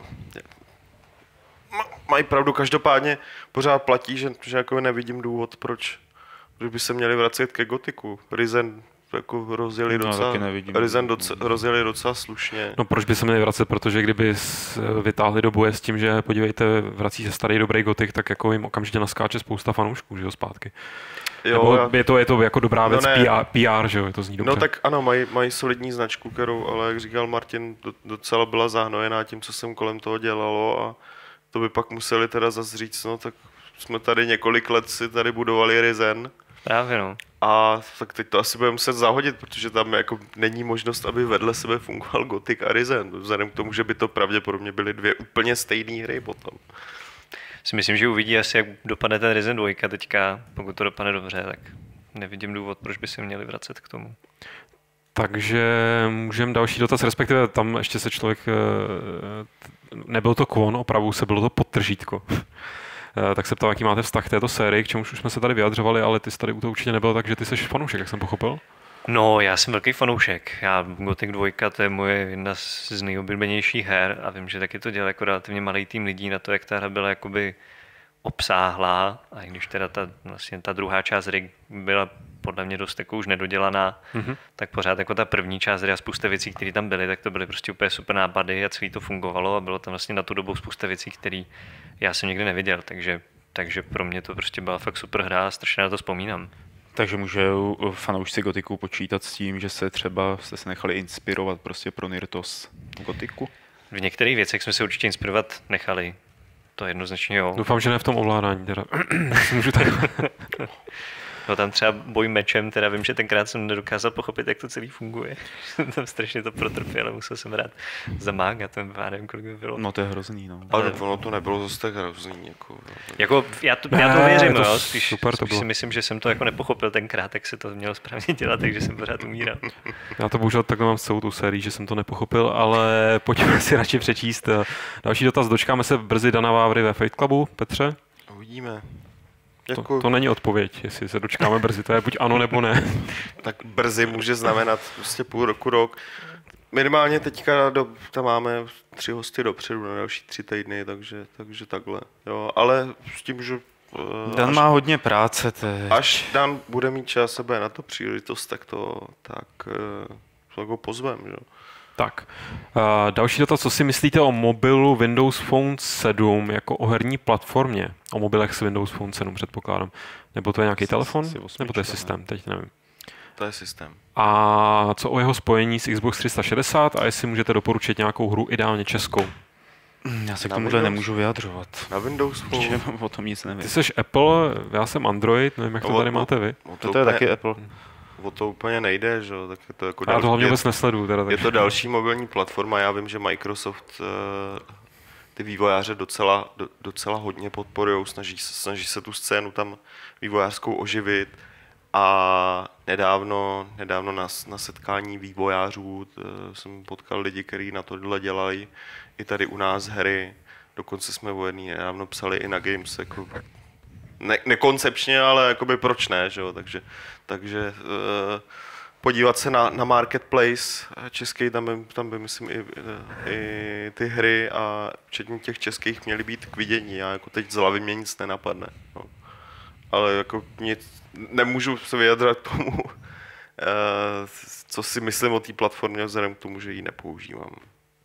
mají pravdu, každopádně pořád platí, že, že jako nevidím důvod, proč, proč by se měli vracet ke Gothicu. Risen jako rozjeli No, docela, taky nevidím. Risen doce, rozjeli docela slušně. No proč by se měli vracet, protože kdyby s- vytáhli do boje s tím, že podívejte, vrací se starý dobrý Gothic, tak jako jim okamžitě naskáče spousta fanoušků, že jo, zpátky. Jo, Nebo já, je, to, je to jako dobrá No věc, ne. P R, P R, že jo, to zní dobře. no tak ano, mají, mají solidní značku, kterou, ale jak říkal Martin, do, docela byla zahnojená tím, co jsem kolem toho dělalo a to by pak museli teda zase říct, no tak jsme tady několik let si tady budovali Risen. Právě no. A tak teď to asi budeme muset zahodit, protože tam jako není možnost, aby vedle sebe fungoval Gothic a Risen. Vzhledem k tomu, že by to pravděpodobně byly dvě úplně stejné hry potom. Si myslím, že uvidí asi, jak dopadne ten Risen dva teďka. Pokud to dopadne dobře, tak nevidím důvod, proč by se měli vracet k tomu. Takže můžeme další dotaz, respektive tam ještě se člověk, eh, nebyl to Kwon, opravdu se bylo to podtržítko. Eh, tak se ptal, jaký máte vztah k této sérii, k čemuž už jsme se tady vyjadřovali, ale ty jsi tady u toho určitě nebyl, takže ty jsi fanoušek, jak jsem pochopil. No, já jsem velký fanoušek. Já Gothic dva, to je moje jedna z z nejoblíbenějších her a vím, že taky to dělal jako relativně malý tým lidí na to, jak ta hra byla jakoby obsáhlá a i když teda ta, vlastně ta druhá část hry byla podle mě dost jako už nedodělaná, mm-hmm. tak pořád jako ta první část hry a spousta věcí, které tam byly, tak to byly prostě úplně super nápady a celý to fungovalo a bylo tam vlastně na tu dobu spousta věcí, které já jsem nikdy neviděl, takže, takže pro mě to prostě byla fakt super hra a strašně na to vzpomínám. Takže můžou fanoušci Gotiku počítat s tím, že se třeba jste se nechali inspirovat prostě pro Nirtos Gotiku? V některých věcech jsme se určitě inspirovat nechali. To jednoznačně jo. Doufám, že ne v tom ovládání teda. Můžu tak... No tam třeba boj mečem, teda vím, že tenkrát jsem nedokázal pochopit, jak to celý funguje. Tam strašně to protrpěl, ale musel jsem rád zamágat, ten nevím, kolik by bylo. No to je hrozný, no. Ale ono to nebylo zase tak hrozný. Jako, jako já, to, já to Ne, věřím, to jo. s- Spíš, super to spíš bylo. si myslím, že jsem to jako nepochopil tenkrát, jak se to mělo správně dělat, takže jsem pořád umíral. Já to bohužel takhle mám s celou tu sérii, že jsem to nepochopil, ale pojďme si radši přečíst. Další dotaz, dočkáme se brzy Dana Vávry ve Fight Clubu, Petře? Uvidíme. To, Jako, to není odpověď, jestli se dočkáme brzy, to je buď ano nebo ne. tak brzy může znamenat prostě půl roku, rok. Minimálně teďka do, tam máme tři hosty dopředu na další tři týdny, takže, takže takhle. Jo, ale s tím, že uh, Dan až, má hodně práce teď. až Dan bude mít čas a bude na to příležitost, tak to tak, uh, tak ho pozvem. Že? Tak, uh, další dotaz, co si myslíte o mobilu Windows Phone sedm jako o herní platformě? O mobilech s Windows Phone sedm předpokládám. Nebo to je nějaký Asi telefon? osmička, Nebo to je ne? systém, teď nevím. To je systém. A co o jeho spojení s Xbox tři sta šedesát a jestli můžete doporučit nějakou hru, ideálně českou? Já se k Na tomuhle Windows. nemůžu vyjadřovat. Na Windows Protože Phone. o tom nic nevím. Ty jsi Apple, já jsem Android, nevím, jak to No, tady o- máte vy. o To, to je úplně- taky Apple. O to úplně nejde, že jo, tak je to jako Já to další- hlavně je- vůbec nesleduju. Teda, Je takže. to další mobilní platforma, já vím, že Microsoft eh, ty vývojáře docela, do- docela hodně podporují, snaží, se- snaží se tu scénu tam vývojářskou oživit a nedávno, nedávno na, s- na setkání vývojářů eh, jsem potkal lidi, kteří na tohle dělají i tady u nás hry, dokonce jsme o jedný nedávno psali i na Games, jako ne, nekoncepčně, ale jakoby proč ne, že jo? Takže, takže eh, podívat se na, na marketplace český, tam by, tam by myslím i, i ty hry a včetně těch českých měly být k vidění. Já jako teď z hlavy mě nic nenapadne. No. Ale jako nic, nemůžu se vyjadřovat k tomu, eh, co si myslím o té platformě vzhledem k tomu, že ji nepoužívám.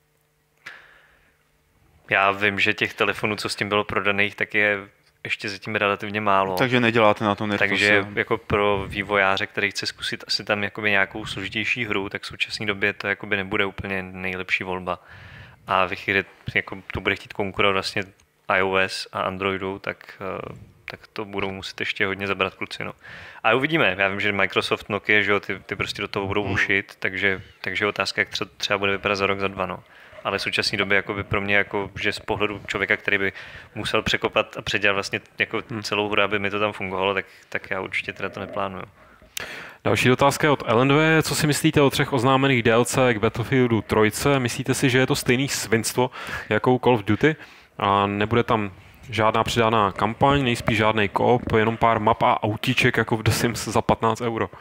Já vím, že těch telefonů, co s tím bylo prodaných, tak je ještě zatím relativně málo. Takže neděláte na to Nirtose. Takže jako pro vývojáře, který chce zkusit asi tam jakoby nějakou složitější hru, tak v současné době to jakoby nebude úplně nejlepší volba. A ve chvíli, jako to bude chtít konkurovat vlastně iOS a Androidu, tak, eh, tak to budou muset ještě hodně zabrat kluci. No. A uvidíme. Já vím, že Microsoft, Nokia, že jo, ty, ty prostě do toho budou ušit, takže, takže otázka, jak třeba, třeba bude vypadat za rok, za dva. No. Ale v současné době jakoby pro mě, jako, že z pohledu člověka, který by musel překopat a předělat vlastně jako celou hru, aby mi to tam fungovalo, tak, tak já určitě teda to neplánuju. Další otázka je od Elendve. Co si myslíte o třech oznámených D L C k Battlefieldu tři? Myslíte si, že je to stejný svinstvo jako Call of Duty? A nebude tam žádná přidaná kampaň, nejspíš žádný koop, jenom pár map a autíček jako v The Sims za patnáct euro.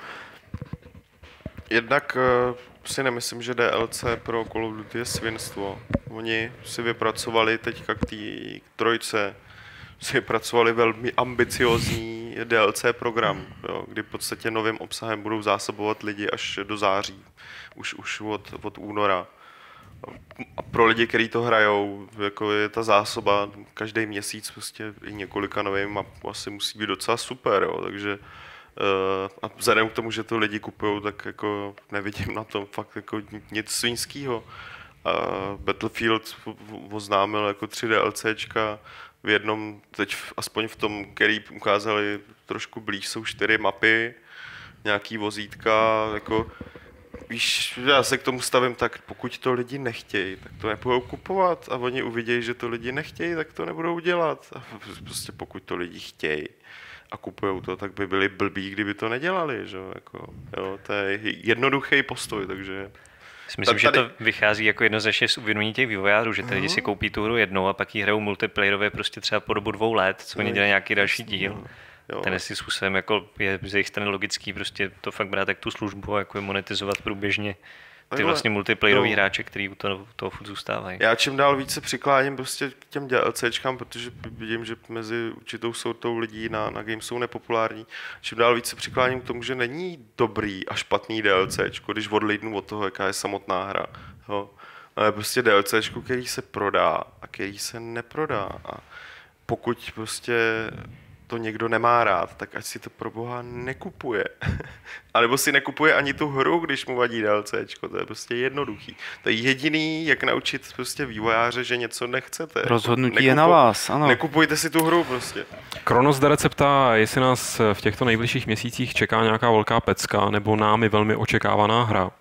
Jednak eh, si nemyslím, že D L C pro Call of Duty je svinstvo. Oni si vypracovali teďka k té trojce, si vypracovali velmi ambiciozní D L C program, jo, kdy v podstatě novým obsahem budou zásobovat lidi až do září, už, už od, od února. A pro lidi, kteří to hrajou, jako je ta zásoba každý měsíc prostě i několika nových map asi musí být docela super, jo, takže Uh, a vzhledem k tomu, že to lidi kupují, tak jako nevidím na tom fakt jako nic svinského. Uh, Battlefield oznámil jako tři DLCčka, v jednom, teď v, aspoň v tom, který ukázali trošku blíž, jsou čtyři mapy, nějaký vozítka, jako víš, já se k tomu stavím tak, pokud to lidi nechtějí, tak to nebudou kupovat a oni uvidějí, že to lidi nechtějí, tak to nebudou dělat. A prostě pokud to lidi chtějí a kupujou to, tak by byli blbí, kdyby to nedělali, že jo, jako, jo, to je jednoduchý postoj, takže... Myslím, tady... že to vychází jako jednoznačně z uvědomění těch vývojářů, že ty lidi si koupí tu hru jednou a pak ji hrajou multiplayerově prostě třeba po dobu dvou let, co oni dělají nějaký další díl. Jo. Ten si způsobem jako je z jejich strany logický prostě to fakt brát jak tu službu a jako je monetizovat průběžně ty Takhle. vlastně multiplayerový Jo. hráče, který u toho, toho furt zůstávají. Já čím dál více přikláním prostě k těm DLCčkám, protože vidím, že mezi určitou sortou lidí na, na Games jsou nepopulární. Čím dál více přikláním k tomu, že není dobrý a špatný DLCčko, když odlídnu od toho, jaká je samotná hra. Jo. Ale prostě DLCčko, který se prodá a který se neprodá. A pokud prostě to někdo nemá rád, tak ať si to pro boha nekupuje. A nebo si nekupuje ani tu hru, když mu vadí DLCčko, to je prostě jednoduchý. To je jediný, jak naučit prostě vývojáře, že něco nechcete. Rozhodnutí Nekupu- je na vás, ano. Nekupujte si tu hru prostě. Kronos Derec se ptá, jestli nás v těchto nejbližších měsících čeká nějaká velká pecka nebo námi velmi očekávaná hra.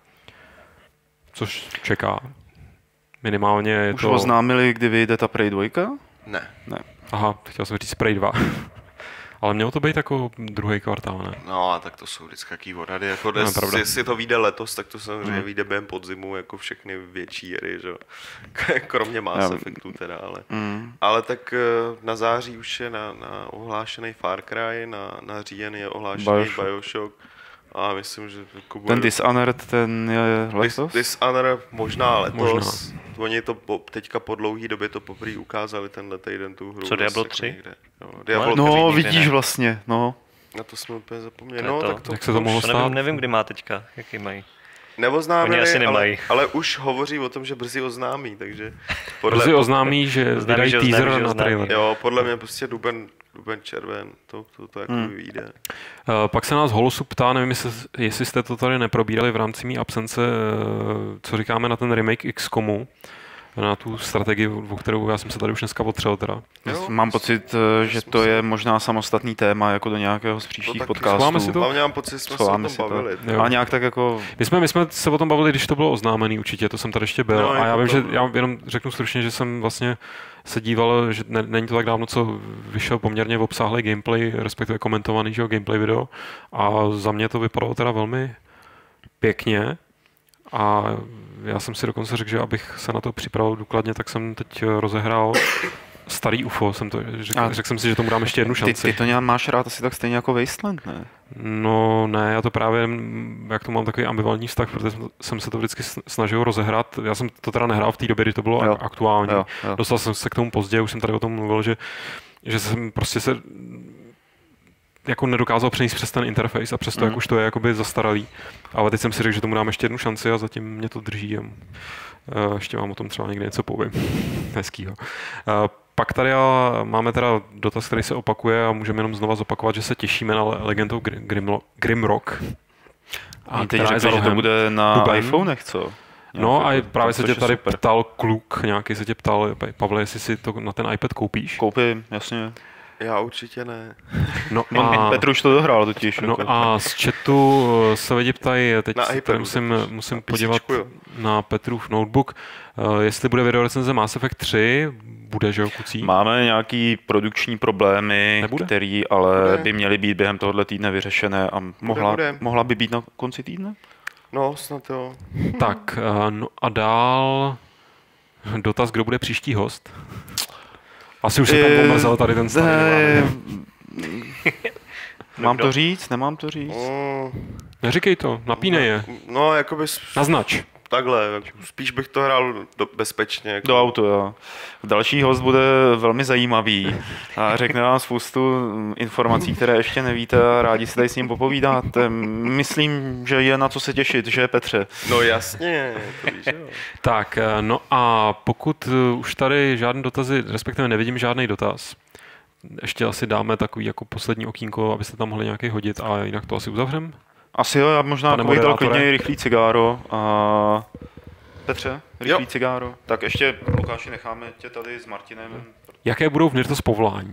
Což čeká. Minimálně je Už to... oznámili, kdy vyjde ta Prey dva? Ne. Ne. Aha, chtěl jsem říct Prey dva. Ale mělo to být jako druhý kvartál, ne? No a tak to jsou vždycky jaký odhady. Jako No, des, pravda. jestli to vyjde letos, tak to samozřejmě Mm. vyjde během podzimu, jako všechny větší hry, že? jo. Kromě Mass Já- Effectu teda, ale... Mm. Ale tak eh, na září už je na, na ohlášený Far Cry, na, na říjen je ohlášený Bioshock. Bioshock. A myslím, že jako bude... Ten Dishonored, ten je letos? Dis, Dishonored možná letos. Možná. Oni to po, teďka po dlouhý době to poprvé ukázali tenhle týden tu hru. Co, Diablo Zase tři? někde. Jo, Diablo No, Nikdy vidíš ne. vlastně, no. Na to jsme úplně zapomněli. To je No, to. tak to, Jak se to mohlo To stát? nevím, nevím, kdy má teďka, jaký mají. neoznámili, Oni asi ale, nemají. ale už hovoří o tom, že brzy oznámí, takže podle, Brzy oznámí, že Oznámí, vydají že oznámí, teaser že na oznámí. trailer. jo, podle mě prostě duben, duben červen, to, to, to jako Hmm. vyjde. Uh, pak se nás Holosu ptá, nevím, jestli, jestli jste to tady neprobírali v rámci mý absence, uh, co říkáme na ten remake X COMu, na tu strategii, o kterou já jsem se tady už dneska otřel teda. Jo, Mám pocit, eh, že to je možná samostatný téma jako do nějakého z příštích taky. podcastů. Schováme si to? Hlavně mám pocit, že jsme Schováme se si o to. tom bavili. Jo. A nějak tak jako... My jsme, my jsme se o tom bavili, když to bylo oznámený určitě, to jsem tady ještě byl. No, a já jako vím, to- že já jenom řeknu stručně, že jsem vlastně se díval, že ne, není to tak dávno, co vyšel poměrně obsáhlý gameplay, respektive komentovaný, že jo, gameplay video. A za mě to vypadalo teda velmi pěkně. A já jsem si dokonce řekl, že abych se na to připravil důkladně, tak jsem teď rozehrál starý U F O. Jsem to, řekl, A- řekl jsem si, že tomu dám ještě jednu Ty, šanci. ty to nějak máš rád asi tak stejně jako Wasteland, ne? No ne, já to právě, mm, jak to mám takový ambivalentní vztah, protože jsem- jsem se to vždycky sn- snažil rozehrát. Já jsem to teda nehrál v té době, kdy to bylo Jo. ak- aktuální. Jo, jo. Dostal jsem se k tomu pozdě, už jsem tady o tom mluvil, že, že jsem prostě se jako nedokázal přenést přes ten interface a přesto, Mhm. jak už to je jakoby zastaralý. Ale teď jsem si řekl, že tomu dám ještě jednu šanci a zatím mě to drží. A, uh, ještě vám o tom třeba někdy něco povím. Hezkýho. Uh, pak tady ale máme teda dotaz, který se opakuje a můžeme jenom znova zopakovat, že se těšíme na le- legendou Grim, Grimlo, Grimrock. A teď která je za řekli, že to rohem. bude na Duben. iPhonech, co? No a Nějak, právě se což tě je tady super. ptal kluk, nějaký se tě ptal, Pavle, jestli si to na ten iPad koupíš. Koupím, jasně. Já určitě ne. No A... a, Petr už to dohrál totiž. jako. no a z chatu se lidi ptají, teď Na se iPadu tady musím, totiž. musím Na podívat písničku, jo. na Petrův notebook, uh, jestli bude videorecenze Mass Effect tři, bude, že jo, kucí? Máme nějaký produkční problémy, Nebude? které ale Bude. by měly být během tohohle týdne vyřešené a mohla, bude. mohla by být na konci týdne? No, snad jo. Tak, uh, no a dál dotaz, kdo bude příští host? Asi už se tam Eh, pomrzel tady ten starý. ne, Nevím. Mám Kdo? to říct? Nemám to říct? Mm, Neříkej to, napínej je. no, jakoby s- Naznač. takhle, spíš bych to hrál do, bezpečně. Jako. Do auto, jo. Další host bude velmi zajímavý a řekne vám spoustu informací, které ještě nevíte a rádi si tady s ním popovídáte. Myslím, že je na co se těšit, že Petře? No jasně, to víš, jo. Tak, eh, no a pokud eh, už tady žádný dotazy, respektive nevidím žádný dotaz, ještě asi dáme takový jako poslední okýnko, abyste tam mohli nějaký hodit a jinak to asi uzavřem. Asi jo, já možná Pane bych dal moderátore. klidně i rychlý cigáro. A... Petře, rychlý Jo. cigáro. Tak ještě, Lukáši, necháme tě tady s Martinem. Jaké budou v Nirtos povolání?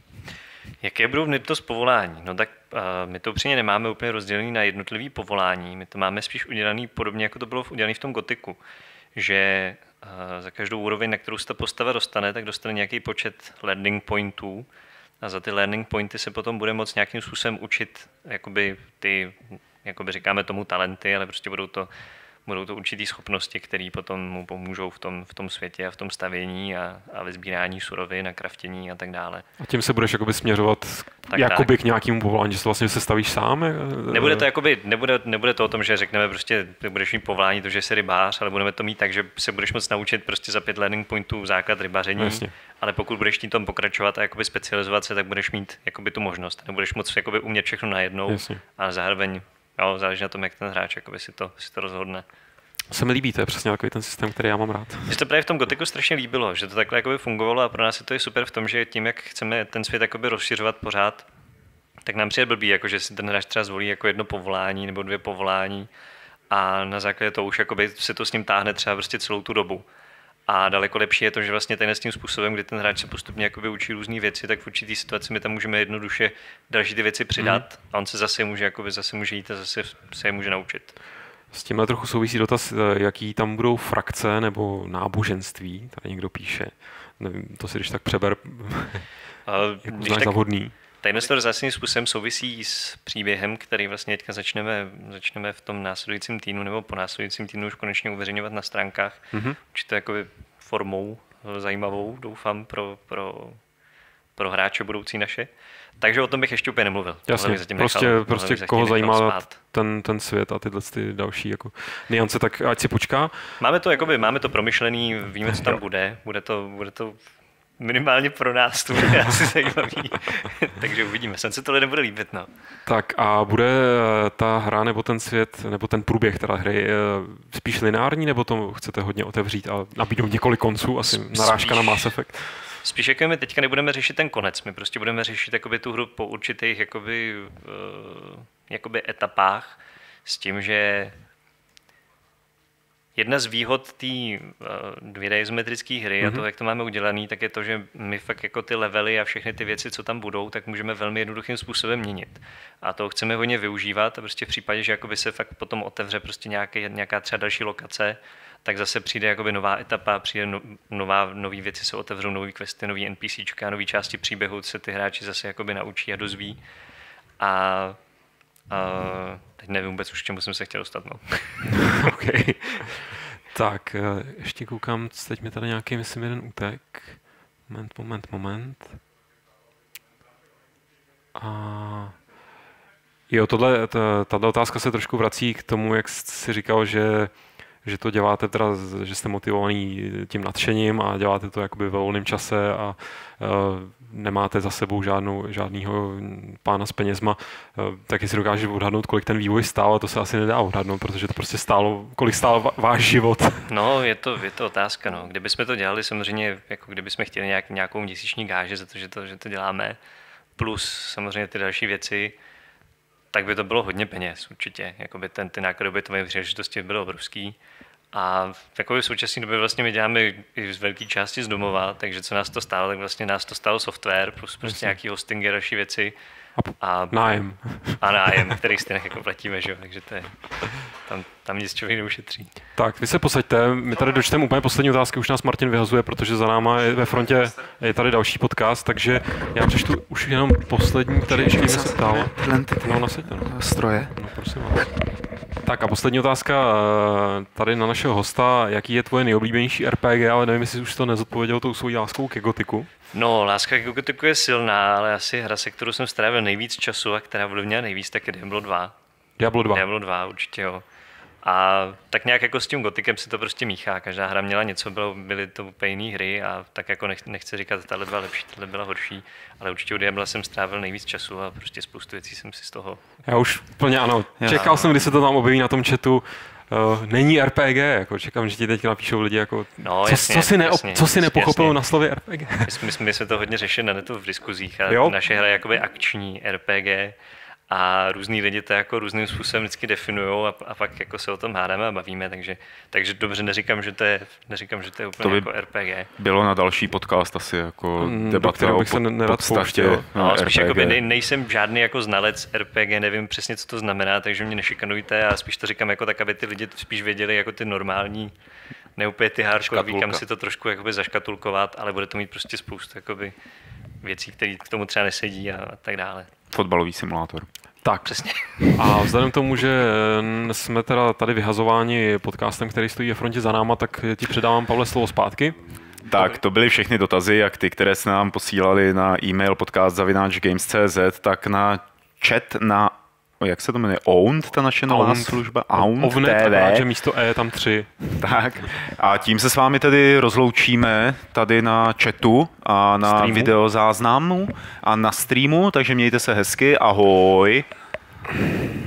Jaké budou v Nirtos povolání? No tak uh, my to upřímně nemáme úplně rozdělený na jednotlivý povolání. My to máme spíš udělaný podobně, jako to bylo udělané v tom Gotiku. Že uh, za každou úroveň, na kterou se ta postava dostane, tak dostane nějaký počet learning pointů. A za ty learning pointy se potom bude moct nějakým způsobem učit jakoby ty, jakoby říkáme tomu talenty, ale prostě budou to, budou to určitý schopnosti, které potom mu pomůžou v tom, v tom světě a v tom stavění a, a ve sbírání surovin a kraftění a tak dále. A tím se budeš jakoby směřovat Tak, jakoby k nějakému povolání, že se vlastně se stavíš sám? eh, Nebude to, jakoby, nebude, nebude to o tom, že řekneme prostě, ty budeš mít povolání, to, že jsi rybář, ale budeme to mít tak, že se budeš moct naučit prostě za pět learning pointů základ rybaření, Jasně. ale pokud budeš tím tom pokračovat a jakoby specializovat se, tak budeš mít jakoby tu možnost. Nebudeš moct jakoby umět všechno najednou, Jasně. ale zároveň jo, záleží na tom, jak ten hráč jakoby si, to, si to rozhodne. se mi líbí, to je přesně takový ten systém, který já mám rád. Mně to právě v tom Gothicu strašně líbilo, že to takhle jakoby fungovalo a pro nás je to je super v tom, že tím, jak chceme ten svět jakoby rozšiřovat pořád, tak nám přijde blbý, jako že si ten hráč třeba zvolí jako jedno povolání nebo dvě povolání a na základě toho už jakoby se to s ním táhne třeba prostě celou tu dobu. A daleko lepší je to, že vlastně tenhle s tím způsobem, kdy ten hráč se postupně jakoby učí různé věci, tak v určitý situaci my tam můžeme jednoduše další ty věci přidat mm. a on se zase může, jakoby zase může jít a zase se je může naučit. S tímhle trochu souvisí dotaz, jaký tam budou frakce nebo náboženství, tady někdo píše. Nevím, to si když tak přeber, jak uznáš za vhodný. Tadyhle to zásadním způsobem souvisí s příběhem, který vlastně teďka začneme, začneme v tom následujícím týdnu nebo po následujícím týdnu už konečně uveřejňovat na stránkách. Mm-hmm. Určitě jakoby formou zajímavou, doufám, pro, pro, pro hráče budoucí naše. Takže o tom bych ještě úplně nemluvil. Jasně, prostě, nechal, prostě koho zajímá ten, ten svět a tyhle ty další jako niance, tak ať si počká. Máme to, jakoby, máme to promyšlený, víme, co tam bude. Bude to, bude to minimálně pro nás, to bude asi zajímavý. Takže uvidíme, snad se to lidem bude líbit. No. Tak a bude ta hra nebo ten svět, nebo ten průběh teda hry spíš lineární, nebo to chcete hodně otevřít a nabídnout několik konců, asi spíš, narážka na Mass Effect? Spíš jako my teďka nebudeme řešit ten konec, my prostě budeme řešit jakoby, tu hru po určitých jakoby, uh, jakoby etapách s tím, že jedna z výhod té uh, dvě dé izometrické hry mm-hmm. a to, jak to máme udělané, tak je to, že my fakt jako ty levely a všechny ty věci, co tam budou, tak můžeme velmi jednoduchým způsobem měnit. A to chceme hodně využívat a prostě v případě, že jakoby se fakt potom otevře prostě nějaký, nějaká třeba další lokace, tak zase přijde jakoby nová etapa, přijde no, nová, nový věci se otevřou, nový questy, nový NPCčka, nový části příběhu, se ty hráči zase jakoby naučí a dozví. A, a teď nevím vůbec už, čemu jsem se chtěl dostat. No. Okay. Tak, ještě koukám, teď mi tady nějaký, myslím, jeden útek. Moment, moment, moment. A... Jo, tohle, tato otázka se trošku vrací k tomu, jak jsi říkal, že že to děláte teda, že jste motivovaný tím nadšením a děláte to jakoby ve volném čase a uh, nemáte za sebou žádnou, žádnýho pána s penězma, uh, tak jestli dokážeš odhadnout, kolik ten vývoj stál, a to se asi nedá odhadnout, protože to prostě stálo, kolik stál váš život. No, je to, je to otázka, no. Kdybychom to dělali samozřejmě, jako kdybychom chtěli nějak, nějakou měsíční gáži za to, že to, že to děláme, plus samozřejmě ty další věci, tak by to bylo hodně peněz, určitě. Jakoby ten, ty náklady bytové příležitosti byly obrovský. A v současné době vlastně my děláme i z velké části z domova, takže co nás to stálo, tak vlastně nás to stálo software, plus prostě nějaký hosting a další věci. A nájem. A nájem, který stejně jako platíme, že? Takže to je, tam, tam nic člověk neušetří. Tak, vy se posaďte, my tady dočteme úplně poslední otázky, už nás Martin vyhazuje, protože za náma je ve frontě je tady další podcast, takže já přečtu už jenom poslední, tady ještě se ptal. No, nasaďte, no. Stroje. No, prosím vás. Tak a poslední otázka tady na našeho hosta, jaký je tvoje nejoblíbenější R P G, ale nevím, jestli už to nezodpověděl tou svojí láskou ke Gothicu. No, láska k Gothicu je silná, ale asi hra, se kterou jsem strávil nejvíc času a která ovlivnila nejvíc, tak je Diablo dva. Diablo dva. Diablo dva, určitě jo. A tak nějak jako s tím Gothicem si to prostě míchá. Každá hra měla něco, bylo, byly to úplně jiné hry a tak jako nech, nechci říkat, tahle byla lepší, tahle byla horší, ale určitě u Diabla jsem strávil nejvíc času a prostě spoustu věcí jsem si z toho... Já už plně ano. Čekal Já. jsem, kdy se to tam objeví na tom chatu. Uh, není R P G, jako čekám, že ti teď napíšou lidi jako, no, co, jasně, co si, neop, jasně, co si nepochopil jasně. na slově R P G. My jsme, my jsme to hodně řešili na netu v diskuzích a jo? naše hra je jakoby akční R P G a různý lidi to jako různým způsobem vždycky definujou a, a pak jako se o tom hádáme a bavíme, takže, takže dobře neříkám, že to je, neříkám, že to je úplně to by jako R P G. Bylo na další podcast asi jako mm, debata o podstatě no, spíš jakoby nej, nejsem žádný jako znalec R P G, nevím přesně, co to znamená, takže mě nešikanujte a spíš to říkám jako tak, aby ty lidi spíš věděli jako ty normální, ne úplně ty hardcore, kam si to trošku jakoby zaškatulkovat, ale bude to mít prostě spoustu jakoby věcí, které k tomu třeba nesedí a, a tak dále. Fotbalový simulátor. Tak, přesně. A vzhledem k tomu, že jsme teda tady vyhazováni podcastem, který stojí ve frontě za náma, tak ti předávám, Pavle, slovo zpátky. Tak, to byly všechny dotazy, jak ty, které se nám posílali na e-mail podcast zavináč games tečka cé zet, tak na chat na, jak se to jmenuje, Owned, ta naše nová Owned. služba, Owned Ovnet, T V. že místo E je tam tři. Tak, a tím se s vámi tedy rozloučíme tady na chatu a na Streamu. videozáznamu a na streamu, takže mějte se hezky, ahoj.